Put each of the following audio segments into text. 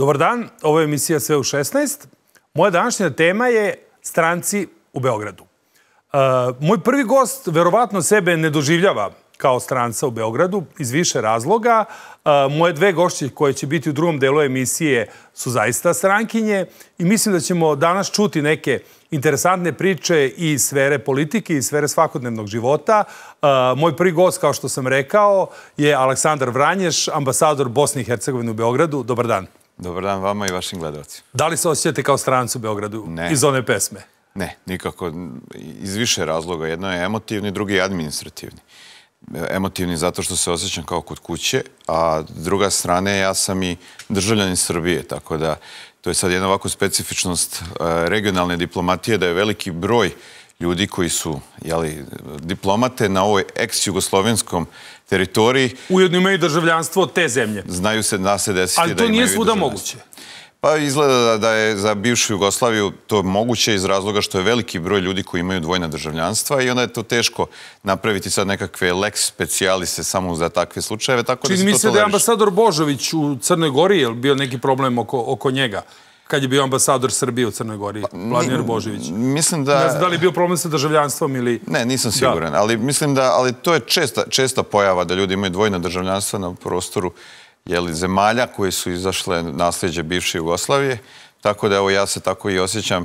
Dobar dan, ovo je emisija Sve u 16. Moja današnja tema je stranci u Beogradu. Moj prvi gost verovatno sebe ne doživljava kao stranca u Beogradu iz više razloga. Moje dve gošće koje će biti u drugom delu emisije su zaista strankinje i mislim da ćemo danas čuti neke interesantne priče iz sfere politike i sfere svakodnevnog života. Moj prvi gost, kao što sam rekao, je Aleksandar Vranješ, ambasador Bosne i Hercegovine u Beogradu. Dobar dan. Dobar dan vama i vašim gledalcima. Da li se osjećate kao stranci u Beogradu iz one pesme? Ne, nikako. Iz više razloga. Jedno je emotivni, drugi je administrativni. Emotivni zato što se osjećam kao kod kuće, a druga strane ja sam i državljanin Srbije, tako da to je sad jedna ovako specifičnost regionalne diplomatije, da je veliki broj ljudi koji su diplomate na ovoj ex-jugoslovenskom teritoriji. Ujedno imaju državljanstvo te zemlje. Znaju se da se desiti da imaju ali to nije svuda moguće. Pa izgleda da je za bivšu Jugoslaviju to moguće iz razloga što je veliki broj ljudi koji imaju dvojna državljanstva i onda je to teško napraviti sad nekakve lex specialise samo za takve slučajeve. Čini mi se da je ambasador Božović u Crnoj Gori, je li bio neki problem oko njega? Kad je bio ambasador Srbije u Crnoj Gori, Vladimir Božović. Mislim da... Ne znam da li je bio problem sa državljanstvom ili... Ne, nisam siguran, ali mislim da... Ali to je česta pojava da ljudi imaju dvojna državljanstva na prostoru zemalja koje su izašle nasljeđe bivše Jugoslavije. Tako da, evo, ja se tako i osjećam.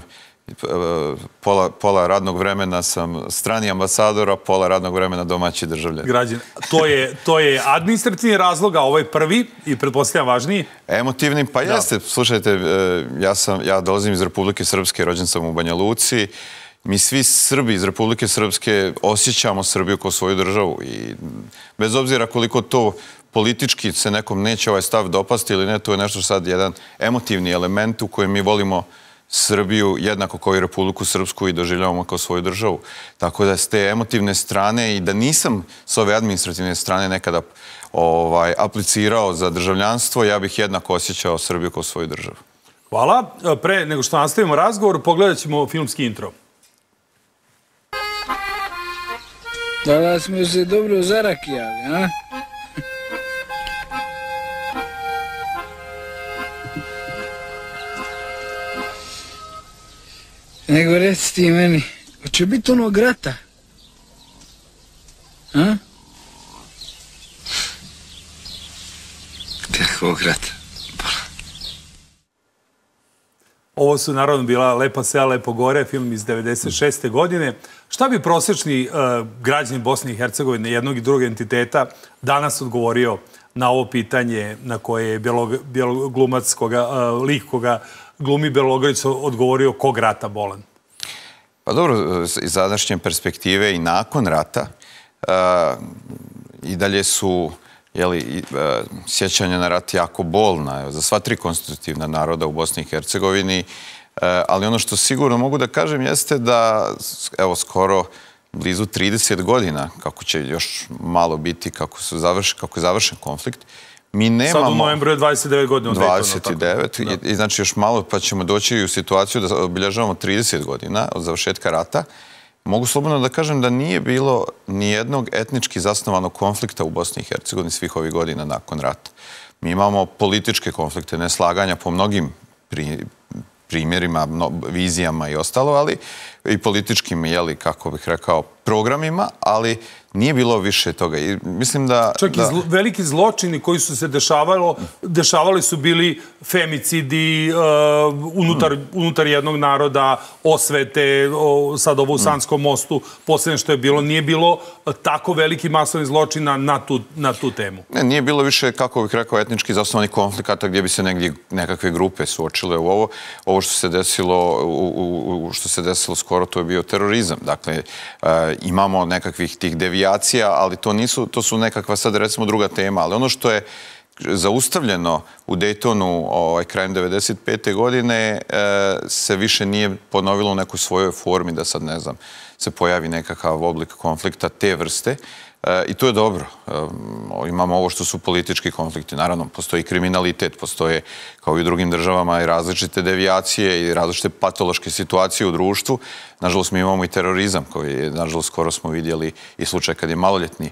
Pola radnog vremena sam strani ambasador, a pola radnog vremena domaći državljan. Građan. To je administrativni razlog, a ovo je prvi i pretpostavljam važniji? Emotivni, pa jeste. Slušajte, ja dolazim iz Republike Srpske, rođen sam u Banja Luci. Mi svi Srbi iz Republike Srpske osjećamo Srbiju kao svoju državu i bez obzira koliko to politički se nekom neće ovaj stav dopasti ili ne, to je nešto sad jedan emotivni element u kojem mi volimo Srbiju jednako kao i Republiku Srpsku i doživljavamo kao svoju državu. Tako da s te emotivne strane i da nisam s ove administrativne strane nekada aplicirao za državljanstvo, ja bih jednako osjećao Srbiju kao svoju državu. Hvala. Pre nego što nastavimo razgovor, pogledat ćemo filmski intro. Danas smo se dobro zarakijali, a? Nego reci ti meni, hoće biti onog rata? A? Kakvog rata? Ovo su naravno bila Lepa sela, lepo gore, film iz 1996. godine. Šta bi prosječni građanin Bosne i Hercegovine, jednog i drugog entiteta, danas odgovorio na ovo pitanje na koje je glumac, lik koga glumi Bjelogrlić odgovorio kog rata bolan? Pa dobro, iz sadašnje perspektive i nakon rata i dalje su sjećanja na rat jako bolna za sva tri konstitutivna naroda u Bosni i Hercegovini, ali ono što sigurno mogu da kažem jeste da, evo, skoro blizu 30 godina, kako će još malo biti, kako je završen konflikt, mi nemamo... Sad u novembru je 29 godina od Daytona. 29, i znači još malo pa ćemo doći u situaciju da obilježavamo 30 godina od završetka rata. Mogu slobodno da kažem da nije bilo nijednog etnički zasnovanog konflikta u Bosni i Hercegovini svih ovih godina nakon rata. Mi imamo političke konflikte, neslaganja po mnogim primjerima, vizijama i ostalo, ali i političkim, kako bih rekao, programima, ali nije bilo više toga. Mislim da... Čak i veliki zločini koji su se dešavali su bili femicidi unutar jednog naroda, osvete, sad ovo u Sanskom mostu, posljednje što je bilo, nije bilo tako veliki masovni zločina na tu temu. Ne, nije bilo više, kako bih rekao, etnički zasnovani konflikata gdje bi se negdje nekakve grupe suočile u ovo. Ovo što se desilo skoro, to je bio terorizam. Dakle, imamo nekakvih tih devijacija, ali to su nekakva sad recimo druga tema, ali ono što je zaustavljeno u Daytonu krajem 1995. godine se više nije ponovilo u nekoj svojoj formi da sad, ne znam, se pojavi nekakav oblik konflikta te vrste. I to je dobro. Imamo ovo što su politički konflikti. Naravno, postoji kriminalitet, postoje, kao i u drugim državama, i različite devijacije i različite patološke situacije u društvu. Nažalost, mi imamo i terorizam, koji, nažalost, skoro smo vidjeli i slučaj kad je maloljetni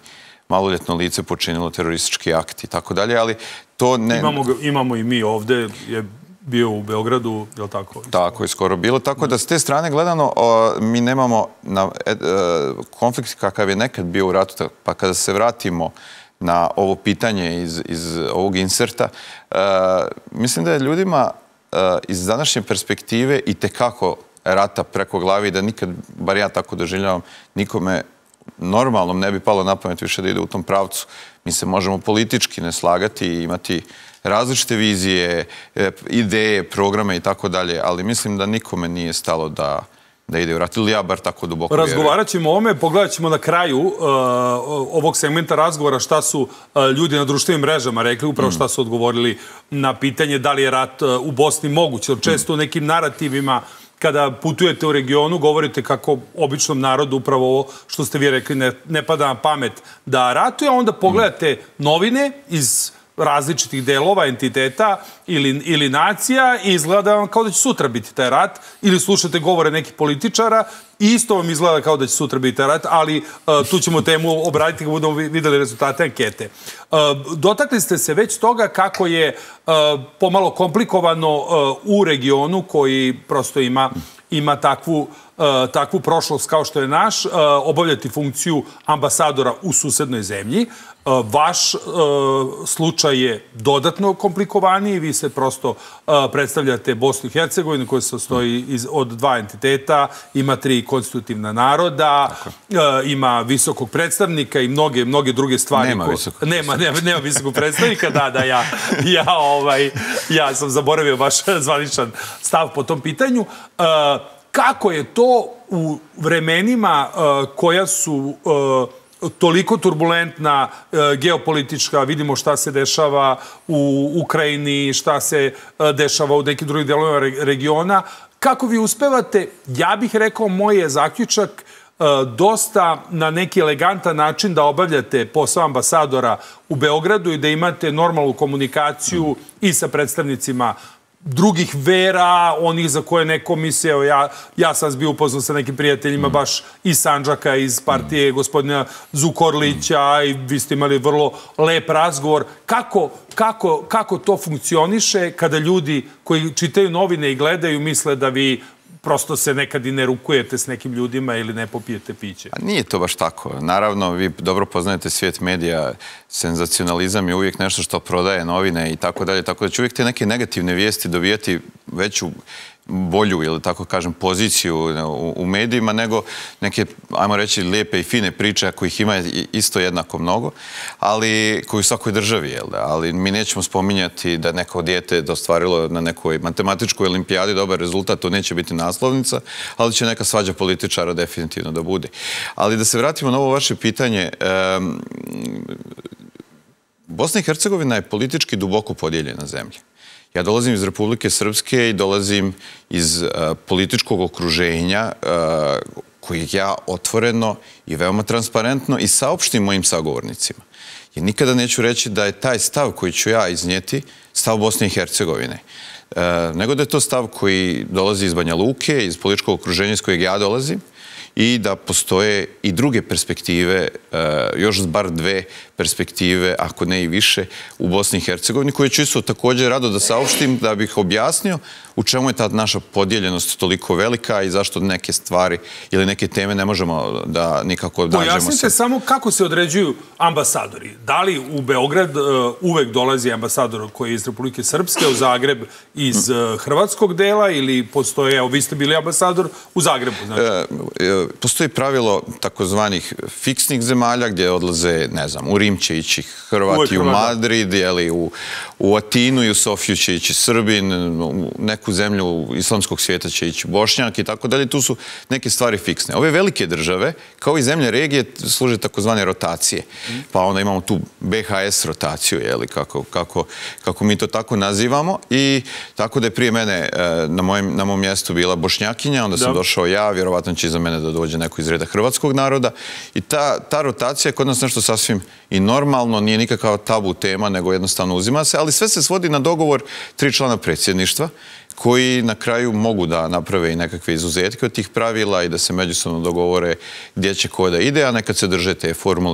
maloljetno lice počinilo teroristički akt i tako dalje, ali to ne... Imamo i mi ovde, je bio u Beogradu, je li tako? Tako je skoro bilo, tako da s te strane gledano mi nemamo konflikt kakav je nekad bio u ratu, pa kada se vratimo na ovo pitanje iz ovog inserta, mislim da je ljudima iz današnje perspektive i tekako rata preko glavi, da nikad, bar ja tako doživljavam, nikome normalnom ne bi palo na pamet više da ide u tom pravcu. Mi se možemo politički ne slagati i imati različite vizije, ideje, programe i tako dalje, ali mislim da nikome nije stalo da ide u rat, ili ja bar tako duboko vjerujem. Razgovarat ćemo o ovome, pogledat ćemo na kraju ovog segmenta razgovora šta su ljudi na društvenim mrežama rekli, upravo šta su odgovorili na pitanje da li je rat u Bosni moguć. Često u nekim narativima kada putujete u regionu, govorite kako običnom narodu upravo ovo što ste vi rekli ne pada na pamet da ratuje, a onda pogledate novine iz različitih delova, entiteta ili nacija i izgleda vam kao da će sutra biti taj rat, ili slušate govore nekih političara i isto vam izgleda kao da će sutra biti taj rat, ali tu ćemo temu obraditi kad budemo videli rezultate ankete. Dotakli ste se već toga kako je pomalo komplikovano u regionu koji prosto ima takvu prošlost kao što je naš, obavljati funkciju ambasadora u susednoj zemlji. Vaš slučaj je dodatno komplikovaniji. Vi se prosto predstavljate Bosnu i Hercegovinu koja se sastoji od 2 entiteta, ima 3 konstitutivna naroda, ima visokog predstavnika i mnoge druge stvari. Nema visokog predstavnika, da, ja sam zaboravio vaš zvaničan stav po tom pitanju. Kako je to u vremenima koja su toliko turbulentna, geopolitička, vidimo šta se dešava u Ukrajini, šta se dešava u nekim drugim delovima regiona. Kako vi uspevate, ja bih rekao, moj je zaključak, dosta na neki elegantan način da obavljate posao ambasadora u Beogradu i da imate normalnu komunikaciju i sa predstavnicima drugih vera, onih za koje neko misle, ja sam bio upoznan sa nekim prijateljima baš iz Sandžaka, iz partije gospodina Zukorlića i vi ste imali vrlo lep razgovor. Kako to funkcioniše kada ljudi koji čitaju novine i gledaju misle da vi prosto se nekad i ne rukujete s nekim ljudima ili ne popijete piće? Nije to baš tako. Naravno, vi dobro poznajete svijet medija, senzacionalizam je uvijek nešto što prodaje novine i tako dalje, tako da će uvijek te neke negativne vijesti dobijati veću bolju, ili tako kažem, poziciju u medijima, nego neke, ajmo reći, lijepe i fine priče, kojih ima isto jednako mnogo, ali koji u svakoj državi, jel da? Ali mi nećemo spominjati da neko dijete ostvarilo na nekoj matematičkoj olimpijadi dobar rezultat, to neće biti naslovnica, ali će neka svađa političara definitivno da bude. Ali da se vratimo na ovo vaše pitanje, Bosna i Hercegovina je politički duboko podijeljena zemlja. Ja dolazim iz Republike Srpske i dolazim iz političkog okruženja kojeg ja otvoreno i veoma transparentno i saopštim mojim sagovornicima. Jer nikada neću reći da je taj stav koji ću ja iznijeti stav Bosne i Hercegovine, nego da je to stav koji dolazi iz Banja Luke, iz političkog okruženja iz kojeg ja dolazim, i da postoje i druge perspektive, još bar 2 perspektive, ako ne i više, u Bosni i Hercegovini, koje ću isto također rado da saopštim, da bih objasnio u čemu je ta naša podijeljenost toliko velika i zašto neke stvari ili neke teme ne možemo da nikako nađemo se. Pojasnite samo kako se određuju ambasadori. Da li u Beograd uvek dolazi ambasador koji je iz Republike Srpske, u Zagreb iz hrvatskog dela, ili postoje, evo vi ste bili ambasador u Zagrebu, znači? Postoji pravilo takozvanih fiksnih zemalja gdje odlaze, ne znam, u Rim će ići Hrvati, u Madrid, u Atinu i u Sofiju će ići Srbin, u neku zemlju islamskog svijeta će ići Bošnjak i tako dalje. Tu su neke stvari fiksne. Ove velike države, kao i zemlje regije, služe takozvane rotacije. Pa onda imamo tu BHS rotaciju, kako mi to tako nazivamo. I tako da je prije mene na mom mjestu bila Bošnjakinja, onda sam došao ja, vjerovatno će iza mene da dođe neko iz reda hrvatskog naroda. I ta rotacija je kod nas nešto sasvim i normalno, nije nikakav tabu tema, nego jednostavno uzima se, ali sve se svodi na dogovor 3 člana predsjedništva, koji na kraju mogu da naprave i nekakve izuzetke od tih pravila i da se međusobno dogovore gdje će ko da ide, a nekad se drže te formule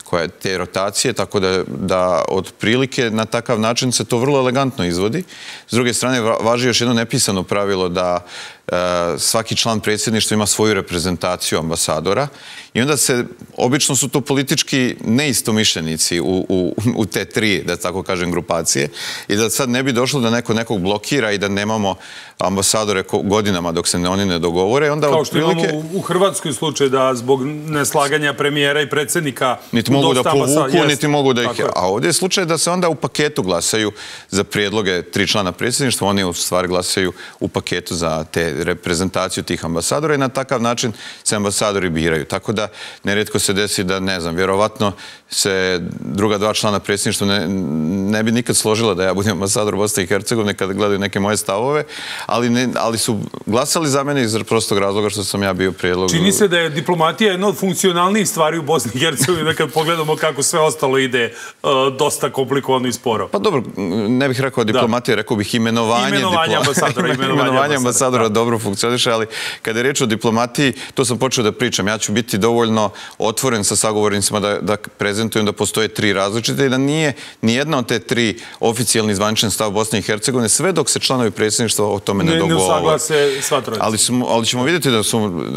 te rotacije, tako da od prilike na takav način se to vrlo elegantno izvodi. S druge strane, važi još jedno nepisano pravilo da svaki član predsjedništva ima svoju reprezentaciju ambasadora i onda obično su to politički neistomišljenici u te tri, da tako kažem, grupacije i da sad ne bi došlo da neko nekog blokira i da nemamo ambasadore godinama dok se oni ne dogovore. Kao što imamo u Hrvatskoj slučaj da zbog neslaganja premijera i predsjednika niti mogu da povuku, niti mogu da ih... A ovdje je slučaj da se onda u paketu glasaju za prijedloge 3 člana predsjedništva, oni u stvari glasaju u paketu za te reprezentaciju tih ambasadora i na takav način se ambasadori biraju. Tako da nerijetko se desi da, ne znam, vjerovatno se druga 2 člana predsjedništva ne bi nikad složila da ja budem ambasador Bosne i Hercegovine kada gledaju neke moje stavove, ali su glasali za mene iz prostog razloga što sam ja bio prijedlog. Čini se da je diplomatija jedna od funkcionalnijih stvari u Bosni i Hercegovini, kad pogledamo kako sve ostalo ide dosta komplikovano i sporo. Pa dobro, ne bih rekao diplomatija, rekao bih imenovanje ambasadora dobro funkcioniše, ali kada je reč o diplomatiji, to sam počeo da pričam. Ja ću biti dovoljno otvoren sa sagovornicima da prezentujem da postoje 3 različite i da nije nijedna od te 3 oficijalni zvaničan stav Bosne i Hercegovine, sve dok se članovi predsjedništva o tome ne dogovore. Ne usaglase sva trojica. Ali ćemo vidjeti da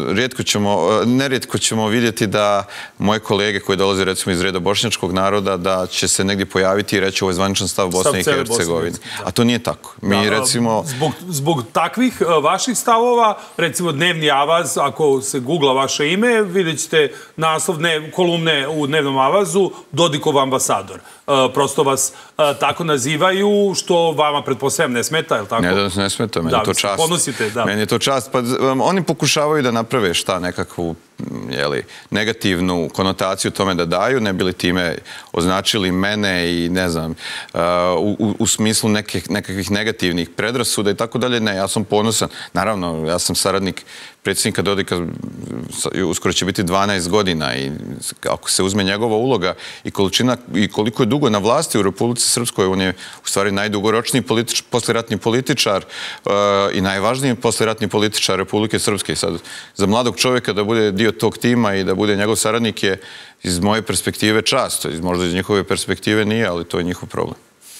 nerijetko ćemo vidjeti da moje kolege koji dolaze recimo iz reda bošnjačkog naroda da će se negdje pojaviti i reći ovo je zvaničan stav Bosne i Hercegovine. A to nije tako. Mi recimo... Zbog takvih vaših stavova, recimo dnevni avaz, ako se googla vaše ime, vidjet ćete naslov kolumne u dnevnom avazu Dodikov ambasador. Prosto vas tako nazivaju, što vama pretpostavljam ne smeta, je li tako? Ne da ne smeta, meni je to čast. Ponosite, da. Meni je to čast. Pa oni pokušavaju da naprave nekakvu negativnu konotaciju tome da daju, ne bili time označili mene i ne znam, u smislu nekakvih negativnih predrasuda i tako dalje. Ne, ja sam ponosan. Naravno, ja sam saradnik predsjednika Dodika, uskoro će biti 12 godina i ako se uzme njegova uloga i količina i koliko je dugo na vlasti u Republici Srpskoj, on je u stvari najdugoročniji poslijeratni političar i najvažniji poslijeratni političar Republike Srpske. Sad, za mladog čovjeka da bude dio tog tima i da bude njegov saradnik je iz moje perspektive čast. Možda iz njihove perspektive nije, ali to je njihov problem.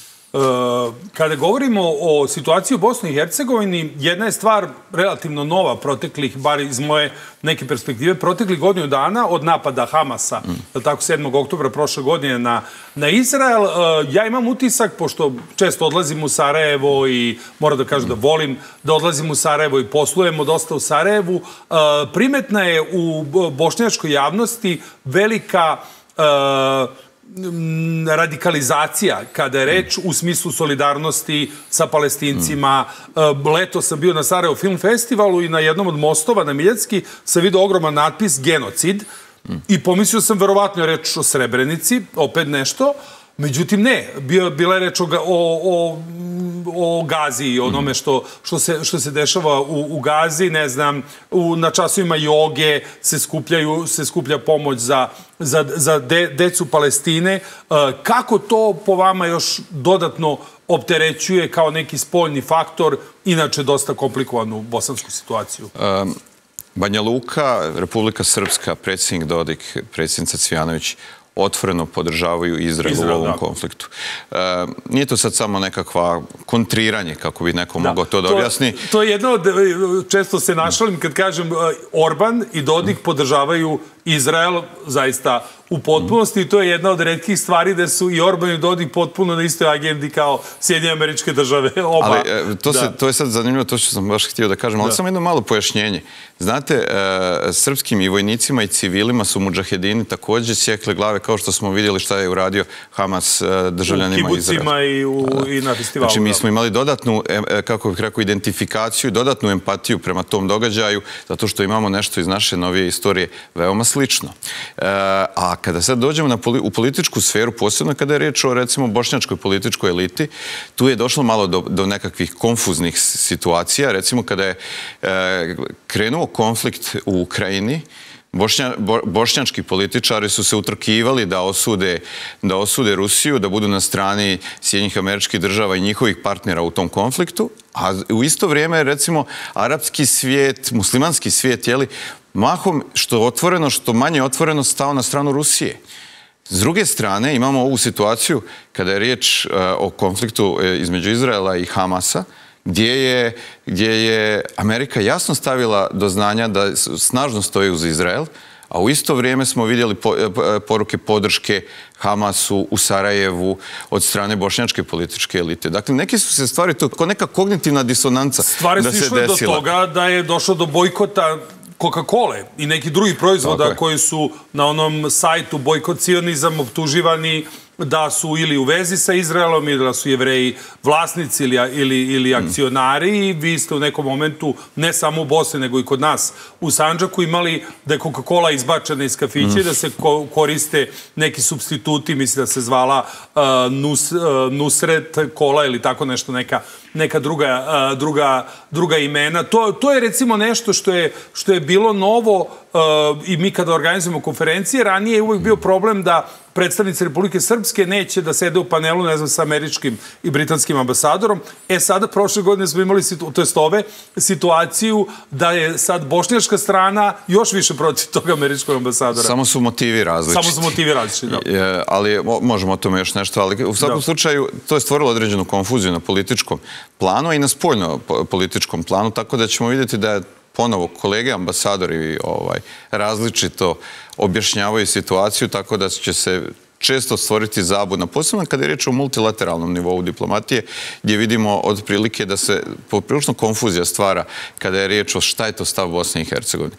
Kada govorimo o situaciji u Bosni i Hercegovini, jedna je stvar relativno nova proteklih, bar iz moje neke perspektive, proteklih godinu dana od napada Hamasa, tako 7. oktobra prošle godine na Izrael. Ja imam utisak, pošto često odlazim u Sarajevo i moram da kažem da volim da odlazim u Sarajevo i poslujemo dosta u Sarajevu, primetna je u bošnjačkoj javnosti velika radikalizacija kada je reč u smislu solidarnosti sa Palestincima. Leto sam bio na Sarajevo Film Festivalu i na jednom od mostova na Miljacki sam vidio ogroman natpis genocid i pomislio sam verovatno je reč o Srebrenici, opet nešto. Međutim, ne. Bila je reč o Gazi i onome što se dešava u Gazi. Ne znam, na časovima joge se skuplja pomoć za decu Palestine. Kako to po vama još dodatno opterećuje kao neki spoljni faktor, inače dosta komplikovanu bosansku situaciju? Banja Luka, Republika Srpska, predsjednik Dodik, predsjednica Cvijanović otvoreno podržavaju Izrael u ovom konfliktu. Nije to sad samo nekakva kontriranje, kako bi neko mogao to da objasni. To je jedno od, često se našalim kad kažem Orban i Dodik podržavaju Izrael zaista u potpunosti i to je jedna od retkih stvari da su i Orban i Dodik potpuno na istoj agendi kao Sjedinjene Američke Države. Ali to je sad zanimljivo, to što sam baš htio da kažem, ali samo jedno malo pojašnjenje. Znate, srpskim i vojnicima i civilima su mudžahedini također sjekle glave kao što smo vidjeli šta je uradio Hamas državljanima Izraela. U kibucima i na festivalu. Znači, mi smo imali dodatnu, kako bih rekao, identifikaciju, dodatnu empatiju prema tom događaju, zato što imamo nešto iz naše novije istorije veoma slično. A kada sad dođemo u političku sferu, posebno kada je riječ o, recimo, bošnjačkoj političkoj eliti, tu je došlo malo do nekakvih konfuznih situacija. Recimo, kada je krenuo konflikt u Ukrajini, bošnjački političari su se utrkivali da osude Rusiju, da budu na strani Sjedinjenih Američkih Država i njihovih partnera u tom konfliktu, a u isto vrijeme, recimo, arapski svijet, muslimanski svijet, mahom što otvoreno, što manje otvoreno stao na stranu Rusije. S druge strane, imamo ovu situaciju kada je riječ o konfliktu između Izraela i Hamasa, gdje je Amerika jasno stavila do znanja da snažno stoji uz Izrael, a u isto vrijeme smo vidjeli poruke podrške Hamasu u Sarajevu od strane bošnjačke političke elite. Dakle, neke su se stvari, to kao neka kognitivna disonanca da se desila. Stvari su išle do toga da je došlo do bojkota Coca-Cola i neki drugih proizvoda koji su na onom sajtu Bojkot sionizam optuživani da su ili u vezi sa Izraelom ili da su Jevreji vlasnici ili akcionari. I vi ste u nekom momentu, ne samo u Bosni, nego i kod nas u Sandžaku imali da je Coca-Cola izbačena iz kafića i da se koriste neki supstituti, mislim da se zvala Nusret Cola ili tako nešto, neka druga imena. To je recimo nešto što je bilo novo i mi kada organizujemo konferencije, ranije je uvijek bio problem da predstavnici Republike Srpske neće da sede u panelu, ne znam, sa američkim i britanskim ambasadorom. Sada, prošle godine smo imali, to jest ove, situaciju da je sad bošnjačka strana još više protiv tog američkog ambasadora. Samo su motivi različiti. Samo su motivi različiti, da. Ali možemo o tome još nešto, ali u svakom slučaju to je stvorilo određenu konfuziju na političkom planu i na spoljno političkom planu, tako da ćemo vidjeti da je ponovo kolege ambasadori različito objašnjavaju situaciju, tako da će se često stvoriti zabuna, posebno kada je riječ o multilateralnom nivou diplomatije, gdje vidimo otprilike da se poprilično konfuzija stvara kada je riječ o šta je to stav Bosne i Hercegovine.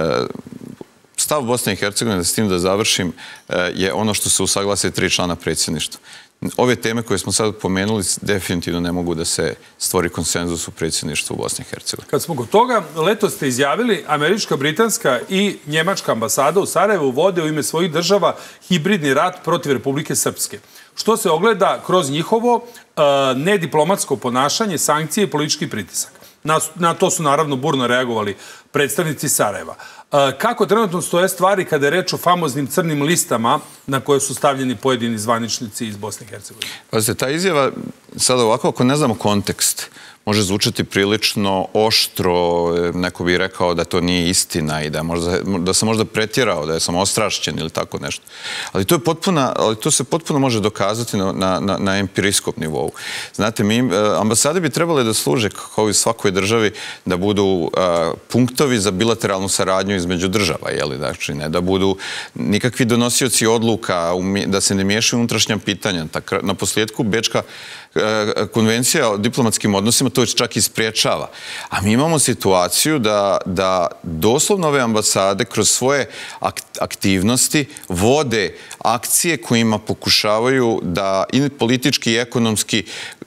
Stav Bosne i Hercegovine, s tim da završim, je ono što se usaglase 3 člana predsjedništva. Ove teme koje smo sad pomenuli definitivno ne mogu da se stvori konsenzus u predsjedništvu Bosne i Hercegovine. Kad smo kod toga, letos ste izjavili američka, britanska i njemačka ambasada u Sarajevu vode u ime svojih država hibridni rat protiv Republike Srpske, što se ogleda kroz njihovo nediplomatsko ponašanje, sankcije i politički pritisak. Na to su naravno burno reagovali predstavnici Sarajeva. Kako trenutno stoje stvari kada je reč o famoznim crnim listama na koje su stavljeni pojedini zvaničnici iz Bosne i Hercegovine? Pazite, ta izjava, sada ovako, ako ne znamo kontekst, može zvučati prilično oštro, neko bi rekao da to nije istina i da sam možda pretjerao, da sam ostrašćen ili tako nešto. Ali to se potpuno može dokazati na empirijskom nivou. Znate, ambasade bi trebale da služe, kao i svakoj državi, da budu punktovi za bilateralnu saradnju između država, znači ne da budu nikakvi donosioci odluka, da se ne miješaju unutrašnja pitanja. Na posljedku, Bečka konvencija o diplomatskim odnosima to čak i spriječava. A mi imamo situaciju da doslovno ove ambasade kroz svoje aktivnosti vode akcije kojima pokušavaju da i politički i ekonomski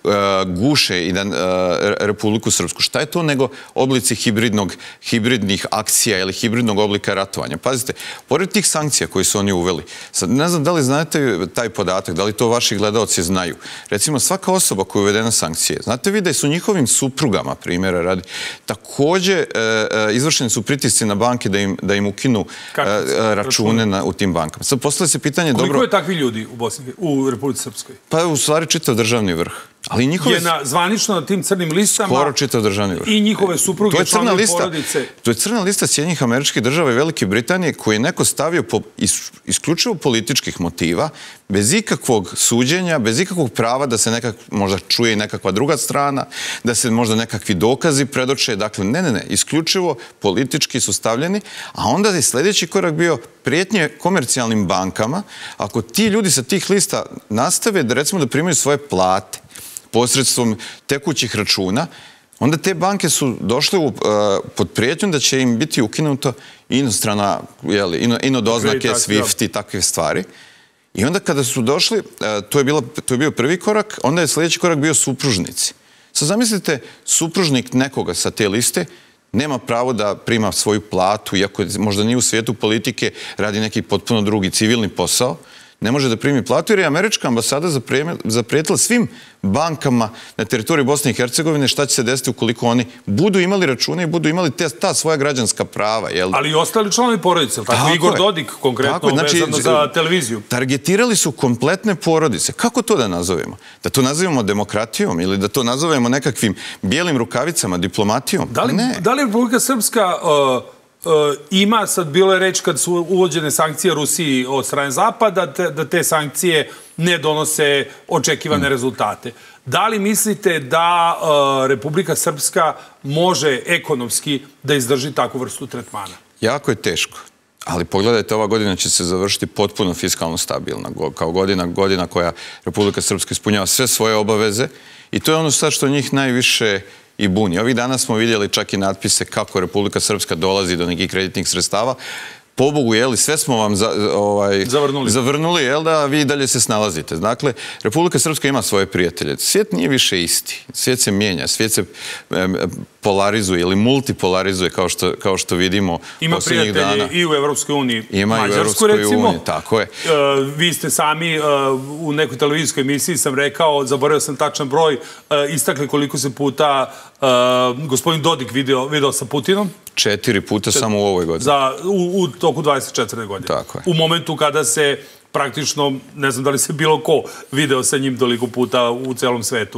guše i Republiku Srpsku. Šta je to nego oblici hibridnih akcija ili hibridnog oblika ratovanja? Pazite, pored tih sankcija koje su oni uveli, sad ne znam da li znate taj podatak, da li to vaši gledaoci znaju. Recimo, svaka osoba koja je uvedena sankcije, znate vi da su njihovim suprugama, primjera radi, također izvršeni su pritisci na banke da im ukinu račune u tim bankama. Sad postavlja se pitanje... Koliko je takvi ljudi u Republici Srpskoj? Pa u stvari čitav državni vrh. Je zvanično na tim crnim listama skoro čitav državni vrh. I njihove supruge, članovi porodice. To je crna lista Sjedinjenih Američkih Država i Velike Britanije koju je neko stavio po isključivo političkih motiva, bez ikakvog suđenja, bez ikakvog prava da se možda čuje i nekakva druga strana, da se možda nekakvi dokazi predoče. Dakle, ne, isključivo politički su stavljeni, a onda je sljedeći korak bio prijetnje komercijalnim bankama. Ako ti ljudi sa tih lista nastave da recimo da primaju svoje plate posredstvom tekućih računa, onda te banke su došle pod prijetnjom da će im biti ukinuto inostrana, doznake, SWIFT i takve stvari. I onda kada su došli, to je bio prvi korak, onda je sljedeći korak bio supružnici. Sad zamislite, supružnik nekoga sa te liste nema pravo da prima svoju platu, iako možda nije u svijetu politike, radi neki potpuno drugi civilni posao, ne može da primi platu jer je američka ambasada zaprijetila svim bankama na teritoriji Bosne i Hercegovine šta će se desiti ukoliko oni budu imali račune i budu imali ta svoja građanska prava. Ali i ostali članovi porodice, tako Igor Dodik konkretno vezano za televiziju. Targetirali su kompletne porodice. Kako to da nazovemo? Da to nazovemo demokratijom ili da to nazovemo nekakvim bijelim rukavicama, diplomatijom? Da li je Republika Srpska ima, sad bilo je reč kad su uvođene sankcije Rusiji od strane Zapada, da te sankcije ne donose očekivane rezultate. Da li mislite da Republika Srpska može ekonomski da izdrži takvu vrstu tretmana? Jako je teško. Ali pogledajte, ova godina će se završiti potpuno fiskalno stabilna. Kao godina koja Republika Srpska ispunjava sve svoje obaveze i to je ono sad što njih najviše i buni. Ovih dana smo vidjeli čak i natpise kako Republika Srpska dolazi do nekih kreditnih sredstava. Pobogu, jeli, sve smo vam zavrnuli, jel da, vi dalje se snalazite. Dakle, Republika Srpska ima svoje prijatelje. Svijet nije više isti. Svijet se mijenja, svijet se polarizuje ili multipolarizuje, kao što vidimo posljednjih dana. Ima prijatelje i u Evropskoj uniji, Mađarsku, recimo. Tako je. Vi ste sami u nekoj televizijskoj emisiji, sam rekao, zaboravio sam tačan broj, istakli koliko se puta gospodin Dodik video sa Putinom. 4 puta samo u ovoj godini. U toku 24. godine. Tako je. U momentu kada se praktično, ne znam da li se bilo ko video sa njim toliko puta u celom svetu.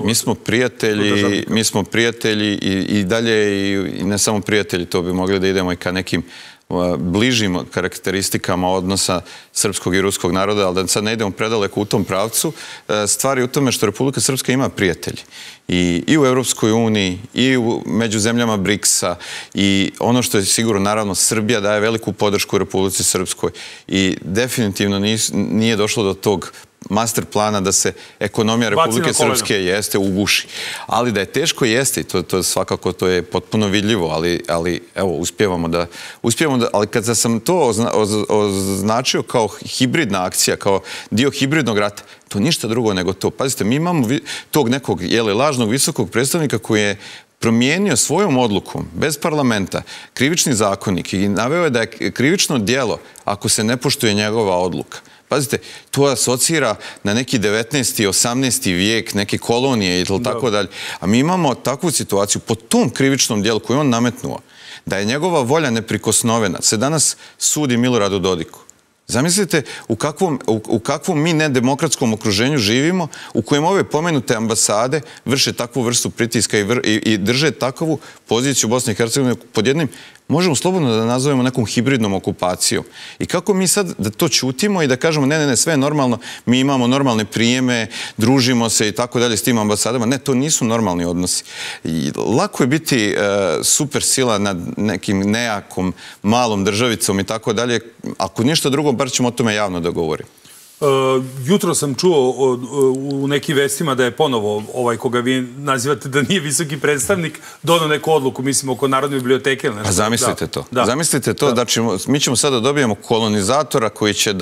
Mi smo prijatelji i dalje, i ne samo prijatelji, to bi mogli da idemo i ka nekim bližim karakteristikama odnosa srpskog i ruskog naroda, ali da sad ne idemo predaleko u tom pravcu. Stvari u tome što Republika Srpska ima prijatelji. I u Evropskoj uniji, i među zemljama BRICS-a, i ono što je sigurno, naravno, Srbija daje veliku podršku Republici Srpskoj i definitivno nije došlo do tog master plana da se ekonomija Republike Srpske uguši. Ali da je teško, jeste, i to svakako to je potpuno vidljivo, ali evo, uspijevamo da, ali kad sam to označio kao hibridna akcija, kao dio hibridnog rata, to ništa drugo nego to. Pazite, mi imamo tog nekog lažnog visokog predstavnika koji je promijenio svojom odlukom, bez parlamenta, krivični zakonik i naveo je da je krivično djelo ako se ne poštuje njegova odluka. Pazite, to asocira na neki 19. 18. vijek, neke kolonije i tako dalje. A mi imamo takvu situaciju po tom krivičnom dijelu koju on nametnuo, da je njegova volja neprikosnovena. Se danas sudi Miloradu Dodiku. Zamislite u kakvom mi nedemokratskom okruženju živimo, u kojem ove pomenute ambasade vrše takvu vrstu pritiska i drže takvu poziciju Bosne i Hercegovine pod jednim, možemo slobodno da nazovemo nekom hibridnom okupacijom. I kako mi sad da to ćutimo i da kažemo ne, sve je normalno, mi imamo normalne prijeme, družimo se i tako dalje s tim ambasadama. Ne, to nisu normalni odnosi. Lako je biti super sila nad nekim nejakom malom državicom i tako dalje. Ako ništa drugo, bar ćemo o tome javno da govorimo. Jutro sam čuo u nekim vestima da je ponovo ovaj koga vi nazivate da nije visoki predstavnik donao neku odluku, mislim, oko Narodne biblioteke. Pa zamislite to. Zamislite to, znači mi ćemo sada dobijemo kolonizatora koji će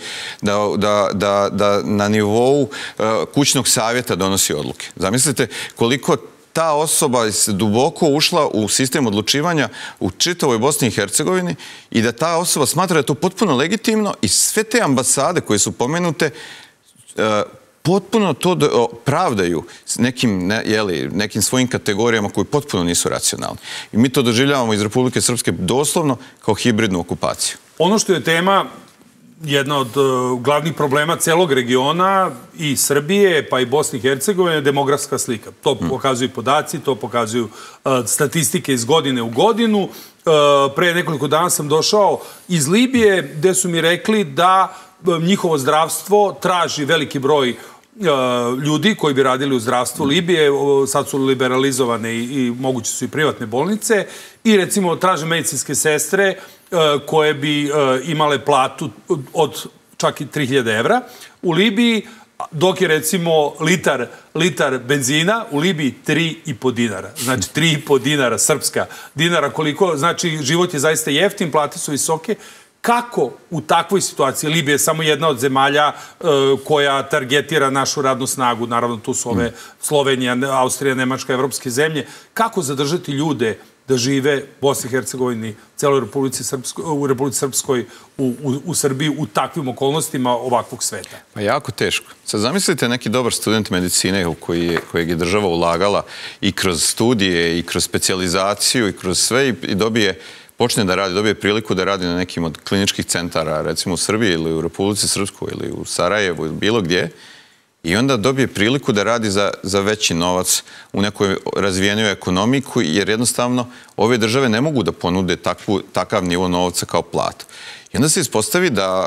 da na nivou kućnog savjeta donosi odluke. Zamislite koliko ta osoba je duboko ušla u sistem odlučivanja u čitavoj Bosni i Hercegovini i da ta osoba smatra da je to potpuno legitimno i sve te ambasade koje su pomenute potpuno to pravdaju nekim svojim kategorijama koji potpuno nisu racionalni. I mi to doživljavamo iz Republike Srpske doslovno kao hibridnu okupaciju. Ono što je tema, jedna od glavnih problema celog regiona i Srbije, pa i Bosne i Hercegovine, je demografska slika. To pokazuju podaci, to pokazuju statistike iz godine u godinu. Pre nekoliko dana sam došao iz Libije, gde su mi rekli da njihovo zdravstvo traži veliki broj ljudi koji bi radili u zdravstvu Libije. Sad su liberalizovane i moguće su i privatne bolnice. I recimo traže medicinske sestre koje bi imale platu od čak i 3000 evra u Libiji, dok je recimo litar benzina u Libiji 3,5 dinara. Znači 3,5 dinara, srpska dinara, koliko, znači život je zaista jeftin, plate su visoke. Kako u takvoj situaciji, Libija je samo jedna od zemalja koja targetira našu radnu snagu, naravno tu su ove Slovenija, Austrija, Nemačka, evropske zemlje, kako zadržati ljude da žive u Bosni i Hercegovini, celoj Republici Srpskoj, u Srbiji, u takvim okolnostima ovakvog sveta? Pa jako teško. Sad zamislite neki dobar student medicine u kojeg je država ulagala i kroz studije, i kroz specijalizaciju, i kroz sve i počne da radi, dobije priliku da radi na nekim od kliničkih centara, recimo u Srbiji ili u Republici Srpskoj ili u Sarajevu ili bilo gdje, i onda dobije priliku da radi za veći novac u nekoj razvijenoj ekonomiji, jer jednostavno ove države ne mogu da ponude takav nivo novca kao platu. I onda se ispostavi da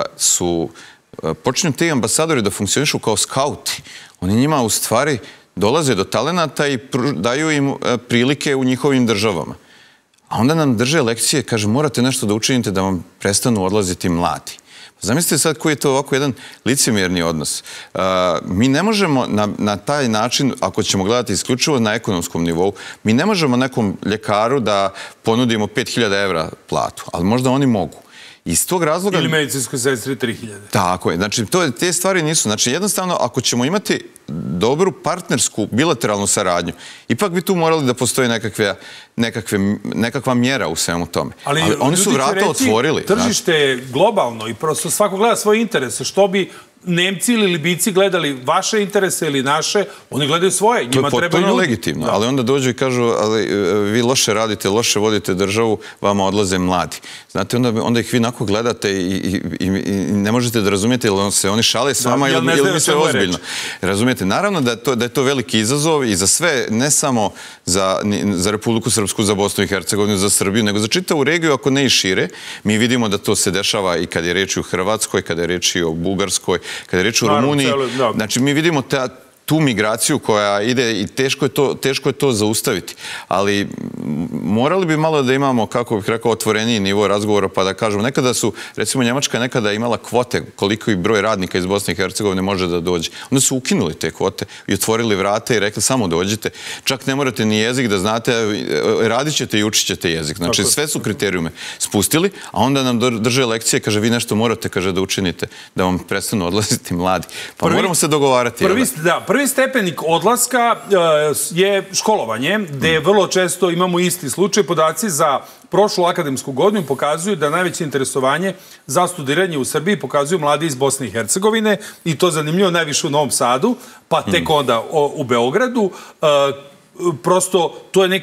počinju ti ambasadori da funkcionišu kao skauti. Oni njima u stvari dolaze do talenata i daju im prilike u njihovim državama. A onda nam drže lekcije, kaže, morate nešto da učinite da vam prestanu odlaziti mladi. Zamislite sad koji je to ovako jedan licemjerni odnos. Mi ne možemo na taj način, ako ćemo gledati isključivo na ekonomskom nivou, mi ne možemo nekom ljekaru da ponudimo 5.000 evra platu, ali možda oni mogu. Iz tog razloga... Ili medicinskoj sestri 3.000. Tako je. Znači, te stvari nisu. Znači, jednostavno, ako ćemo imati dobru partnersku, bilateralnu saradnju, ipak bi tu morali da postoji nekakva mjera u svemu tome. Ali oni su vrata otvorili. Tržište je globalno i prosto svako gleda svoje interese. Što bi Nemci ili Libici gledali vaše interese ili naše, oni gledaju svoje. To je potpuno legitimno, ali onda dođu i kažu, ali vi loše radite, loše vodite državu, vama odlaze mladi. Znate, onda ih vi onako gledate i ne možete da razumijete ili se oni šale s vama ili misle ozbiljno. Razumijete, naravno da je to veliki izazov i za sve, ne samo za Republiku Srpsku, za Bosnu i Hercegovinu, za Srbiju, nego za čitavu regiju, ako ne i šire. Mi vidimo da to se dešava i kad je reč o Hrvatskoj, kada je reč o Bugarskoj, kada je reč o Rumuniji. Znači, mi vidimo tu migraciju koja ide i teško je to zaustaviti. Ali morali bi malo da imamo, kako bih rekao, otvoreniji nivo razgovora, pa da kažemo, nekada su, recimo Njemačka je nekada imala kvote koliko i broj radnika iz Bosne i Hercegovine može da dođe. Onda su ukinuli te kvote i otvorili vrate i rekli samo dođite. Čak ne morate ni jezik da znate, radit ćete i učit ćete jezik. Znači sve su kriterijume spustili, a onda nam drže lekcije, kaže vi nešto morate, kaže da učinite, da vam prestanu odlaziti mladi. Pa moramo se dogovarati. Prvi stepenik odlaska je školovanje, gde vrlo često imamo isti slučaj. Podaci za prošlu akademsku godinu pokazuju da najveće interesovanje za studiranje u Srbiji pokazuju mladi iz Bosne i Hercegovine i to zanimljivo najviše u Novom Sadu, pa tek onda u Beogradu. Prosto, to je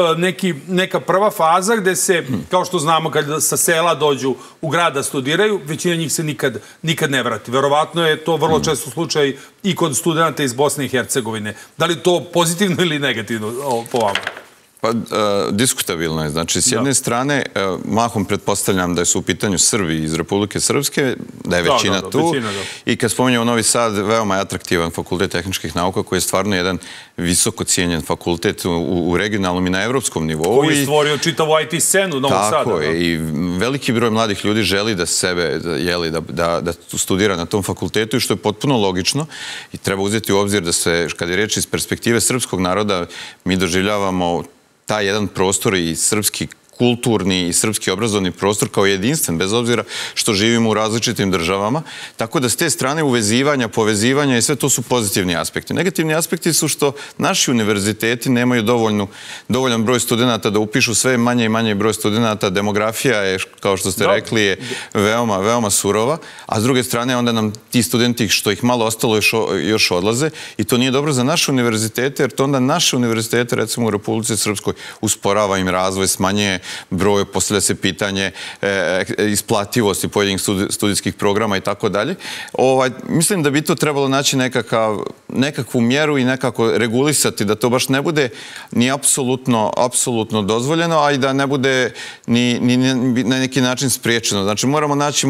neka prva faza gde se, kao što znamo, kad sa sela dođu u grad da studiraju, većina njih se nikad ne vrati. Verovatno je to vrlo često slučaj i kod studenta iz Bosne i Hercegovine. Da li to pozitivno ili negativno po vama? Pa, diskutabilno je. Znači, s jedne strane, mahom pretpostavljam da su u pitanju Srbi iz Republike Srpske, da je većina tu. I kad spominjamo Novi Sad, veoma je atraktivan fakultet tehničkih nauka, koji je stvarno jedan visoko cijenjen fakultet u regionalnom i na evropskom nivou. Koji je stvorio čitavu IT scenu Novog Sada. Tako je. I veliki broj mladih ljudi želi da sebe, da studira na tom fakultetu i što je potpuno logično. I treba uzeti u obzir da se, kad je reč iz perspektive srpskog naroda, mi doživljavamo taj jedan prostor i srpski kulturni i srpski obrazovni prostor kao jedinstven, bez obzira što živimo u različitim državama. Tako da s te strane uvezivanja, povezivanja i sve to su pozitivni aspekti. Negativni aspekti su što naši univerziteti nemaju dovoljan broj studenta da upišu sve manje i manje broj studenta. Demografija je, kao što ste rekli, je veoma surova, a s druge strane onda nam ti studenti, što ih malo ostalo, još odlaze i to nije dobro za naše univerzitete, jer to onda naše univerzitete, recimo u Republici Srpskoj, usporava im razvoj, smanjuje broj, postavlja se pitanje isplativosti pojedinih studijskih programa i tako dalje. Mislim da bi to trebalo naći nekakvu mjeru i nekako regulisati, da to baš ne bude ni apsolutno dozvoljeno, a i da ne bude ni na neki način spriječeno. Znači moramo naći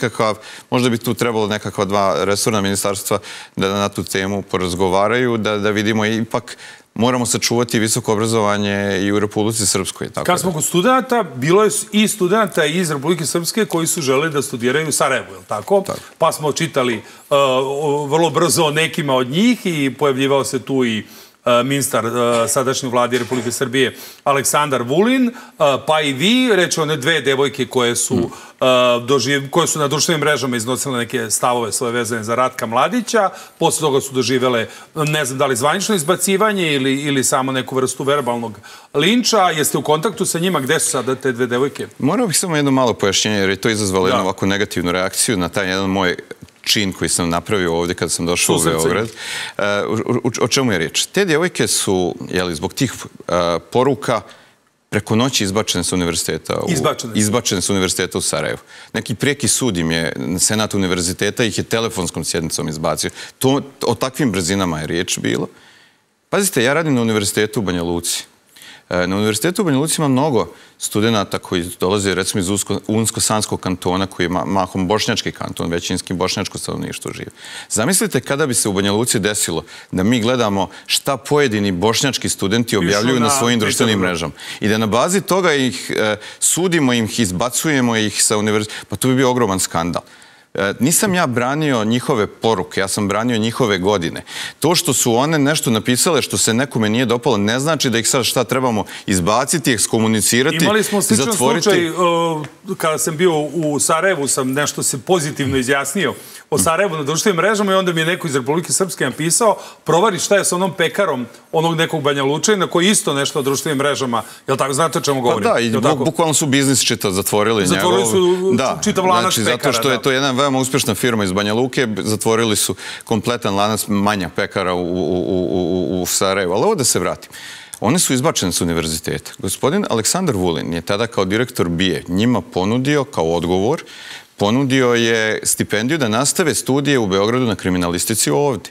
možda bi tu trebalo nekakva dva resorna ministarstva da na tu temu porazgovaraju, da vidimo ipak moramo sačuvati visoko obrazovanje i u Republici Srpskoj. Kad smo kod studenta, bilo je i studenta iz Republike Srpske koji su želeli da studiraju u Sarajevu, je li tako? Pa smo čitali vrlo brzo o nekima od njih i pojavljivao se tu i ministar sadašnje vlade Republike Srbije Aleksandar Vulin, pa i vi, reći one dve devojke koje su na društvenim mrežama iznosile neke stavove svoje vezane za Ratka Mladića, posle toga su doživele, ne znam da li zvanično izbacivanje ili samo neku vrstu verbalnog linča. Jeste u kontaktu sa njima? Gde su sada te dve devojke? Morao bih samo jedno malo pojašnjenje, jer je to izazvalo jednu ovako negativnu reakciju na taj jedan moj čin koji sam napravio ovdje kada sam došao u Beograd. O čemu je riječ? Te djevojke su, zbog tih poruka, preko noći izbačen sa univerziteta. Izbačen sa univerziteta u Sarajevu. Neki prijeki sud im je, senat univerziteta ih je telefonskom sjednicom izbacio. O takvim brzinama je riječ bilo. Pazite, ja radim na univerzitetu u Banja Luci. Na univerzitetu u Banja Luci ima mnogo studenta koji dolaze recimo iz Unsko-Sanskog kantona, koji je mahom bošnjački kanton, većinski bošnjačko stanovništvo žive. Zamislite kada bi se u Banja Luci desilo da mi gledamo šta pojedini bošnjački studenti objavljuju na svojim društvenim mrežama i da na bazi toga ih sudimo, ih izbacujemo ih sa univerziteta, pa to bi bio ogroman skandal. Nisam ja branio njihove poruke, ja sam branio njihove godine. To što su one nešto napisale što se nekome nije dopalo, ne znači da ih sad šta trebamo izbaciti, ekskomunicirati, zatvoriti. Imali smo sličan slučaj, kada sam bio u Sarajevu, sam nešto se pozitivno izjasnio o Sarajevu na društvenim mrežama i onda mi je neko iz Republike Srpske napisao, provari šta je sa onom pekarom onog nekog Banja Lučanina koji isto nešto o društvenim mrežama, jel tako, znate o čemu govorim? Pa da, i bukvalno su biznis zatvorili. Zatvorili su čitav lanac pekara. Zato što je to jedna veoma uspješna firma iz Banja Luke, zatvorili su kompletan lanac manja pekara u Sarajevu. Ali ovo da se vratim. One su izbačene s univerziteta. Gospodin Aleksandar Vulin je tada kao direktor BIA njima ponudio kao odgovor, ponudio je stipendiju da nastave studije u Beogradu na kriminalistici ovdje.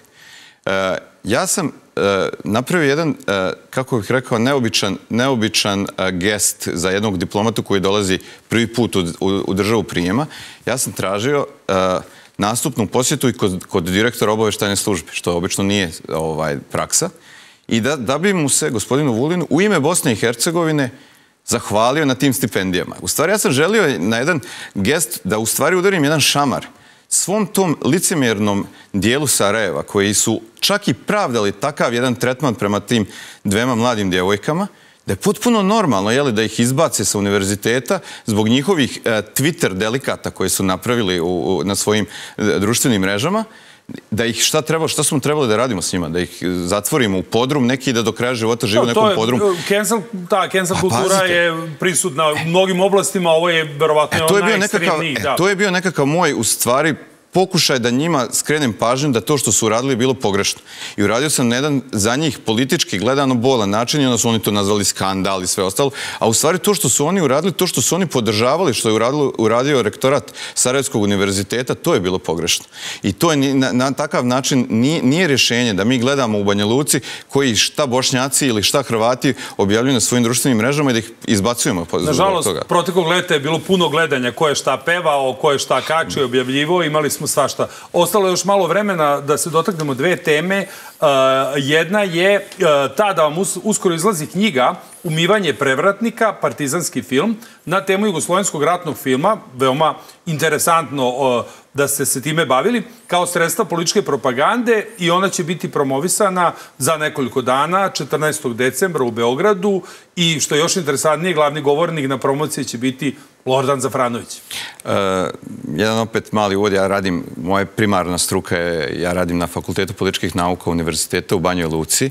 Ja sam napravio jedan, kako bih rekao, neobičan gest za jednog diplomatu koji dolazi prvi put u državu prijema. Ja sam tražio nastupnu posjetu i kod direktora obavještajne službe, što obično nije praksa. I da bi mu se, gospodinu Vulinu, u ime Bosne i Hercegovine zahvalio na tim stipendijama. U stvari, ja sam želio na jedan gest da u stvari udarim jedan šamar svom tom licemjernom dijelu Sarajeva, koji su čak i pravdali takav jedan tretman prema tim dvema mladim djevojkama, da je potpuno normalno da ih izbace sa univerziteta zbog njihovih Twitter delikata koje su napravili na svojim društvenim mrežama, da ih šta smo trebali da radimo s njima? Da ih zatvorimo u podrum neki i da do kraja života žive u nekom podrumu? Ta cancel kultura je prisutna u mnogim oblastima, ovo je verovatno najekstremniji. To je bio nekakav moj, u stvari, pokušaj da njima skrenem pažnju da to što su uradili je bilo pogrešno. I uradio sam na jedan za njih politički gledano bolan način i onda su oni to nazvali skandal i sve ostalo. A u stvari to što su oni uradili, to što su oni podržavali, što je uradio rektorat Sarajevskog univerziteta, to je bilo pogrešno. I to je na takav način nije rješenje da mi gledamo u Banja Luci koji šta Bošnjaci ili šta Hrvati objavljuju na svojim društvenim mrežama i da ih izbacujemo. Nažalost, proteklog leta je bilo puno gledanja ko je šta pevao, ko je šta kačio, objavljivo, imali smo svašta. Ostalo je još malo vremena da se dotaknemo dve teme. Jedna je ta da vam uskoro izlazi knjiga Umivanje prevratnika, partizanski film, na temu jugoslovenskog ratnog filma, veoma interesantno da ste se time bavili, kao sredstva političke propagande i ona će biti promovisana za nekoliko dana, 14. decembra u Beogradu i što je još interesantnije, glavni govornik na promociji će biti Lordan Zafranović. Jedan opet mali uvod, moja primarna struka je, ja radim na Fakultetu političkih nauka Univerziteta u Banjoj Luci.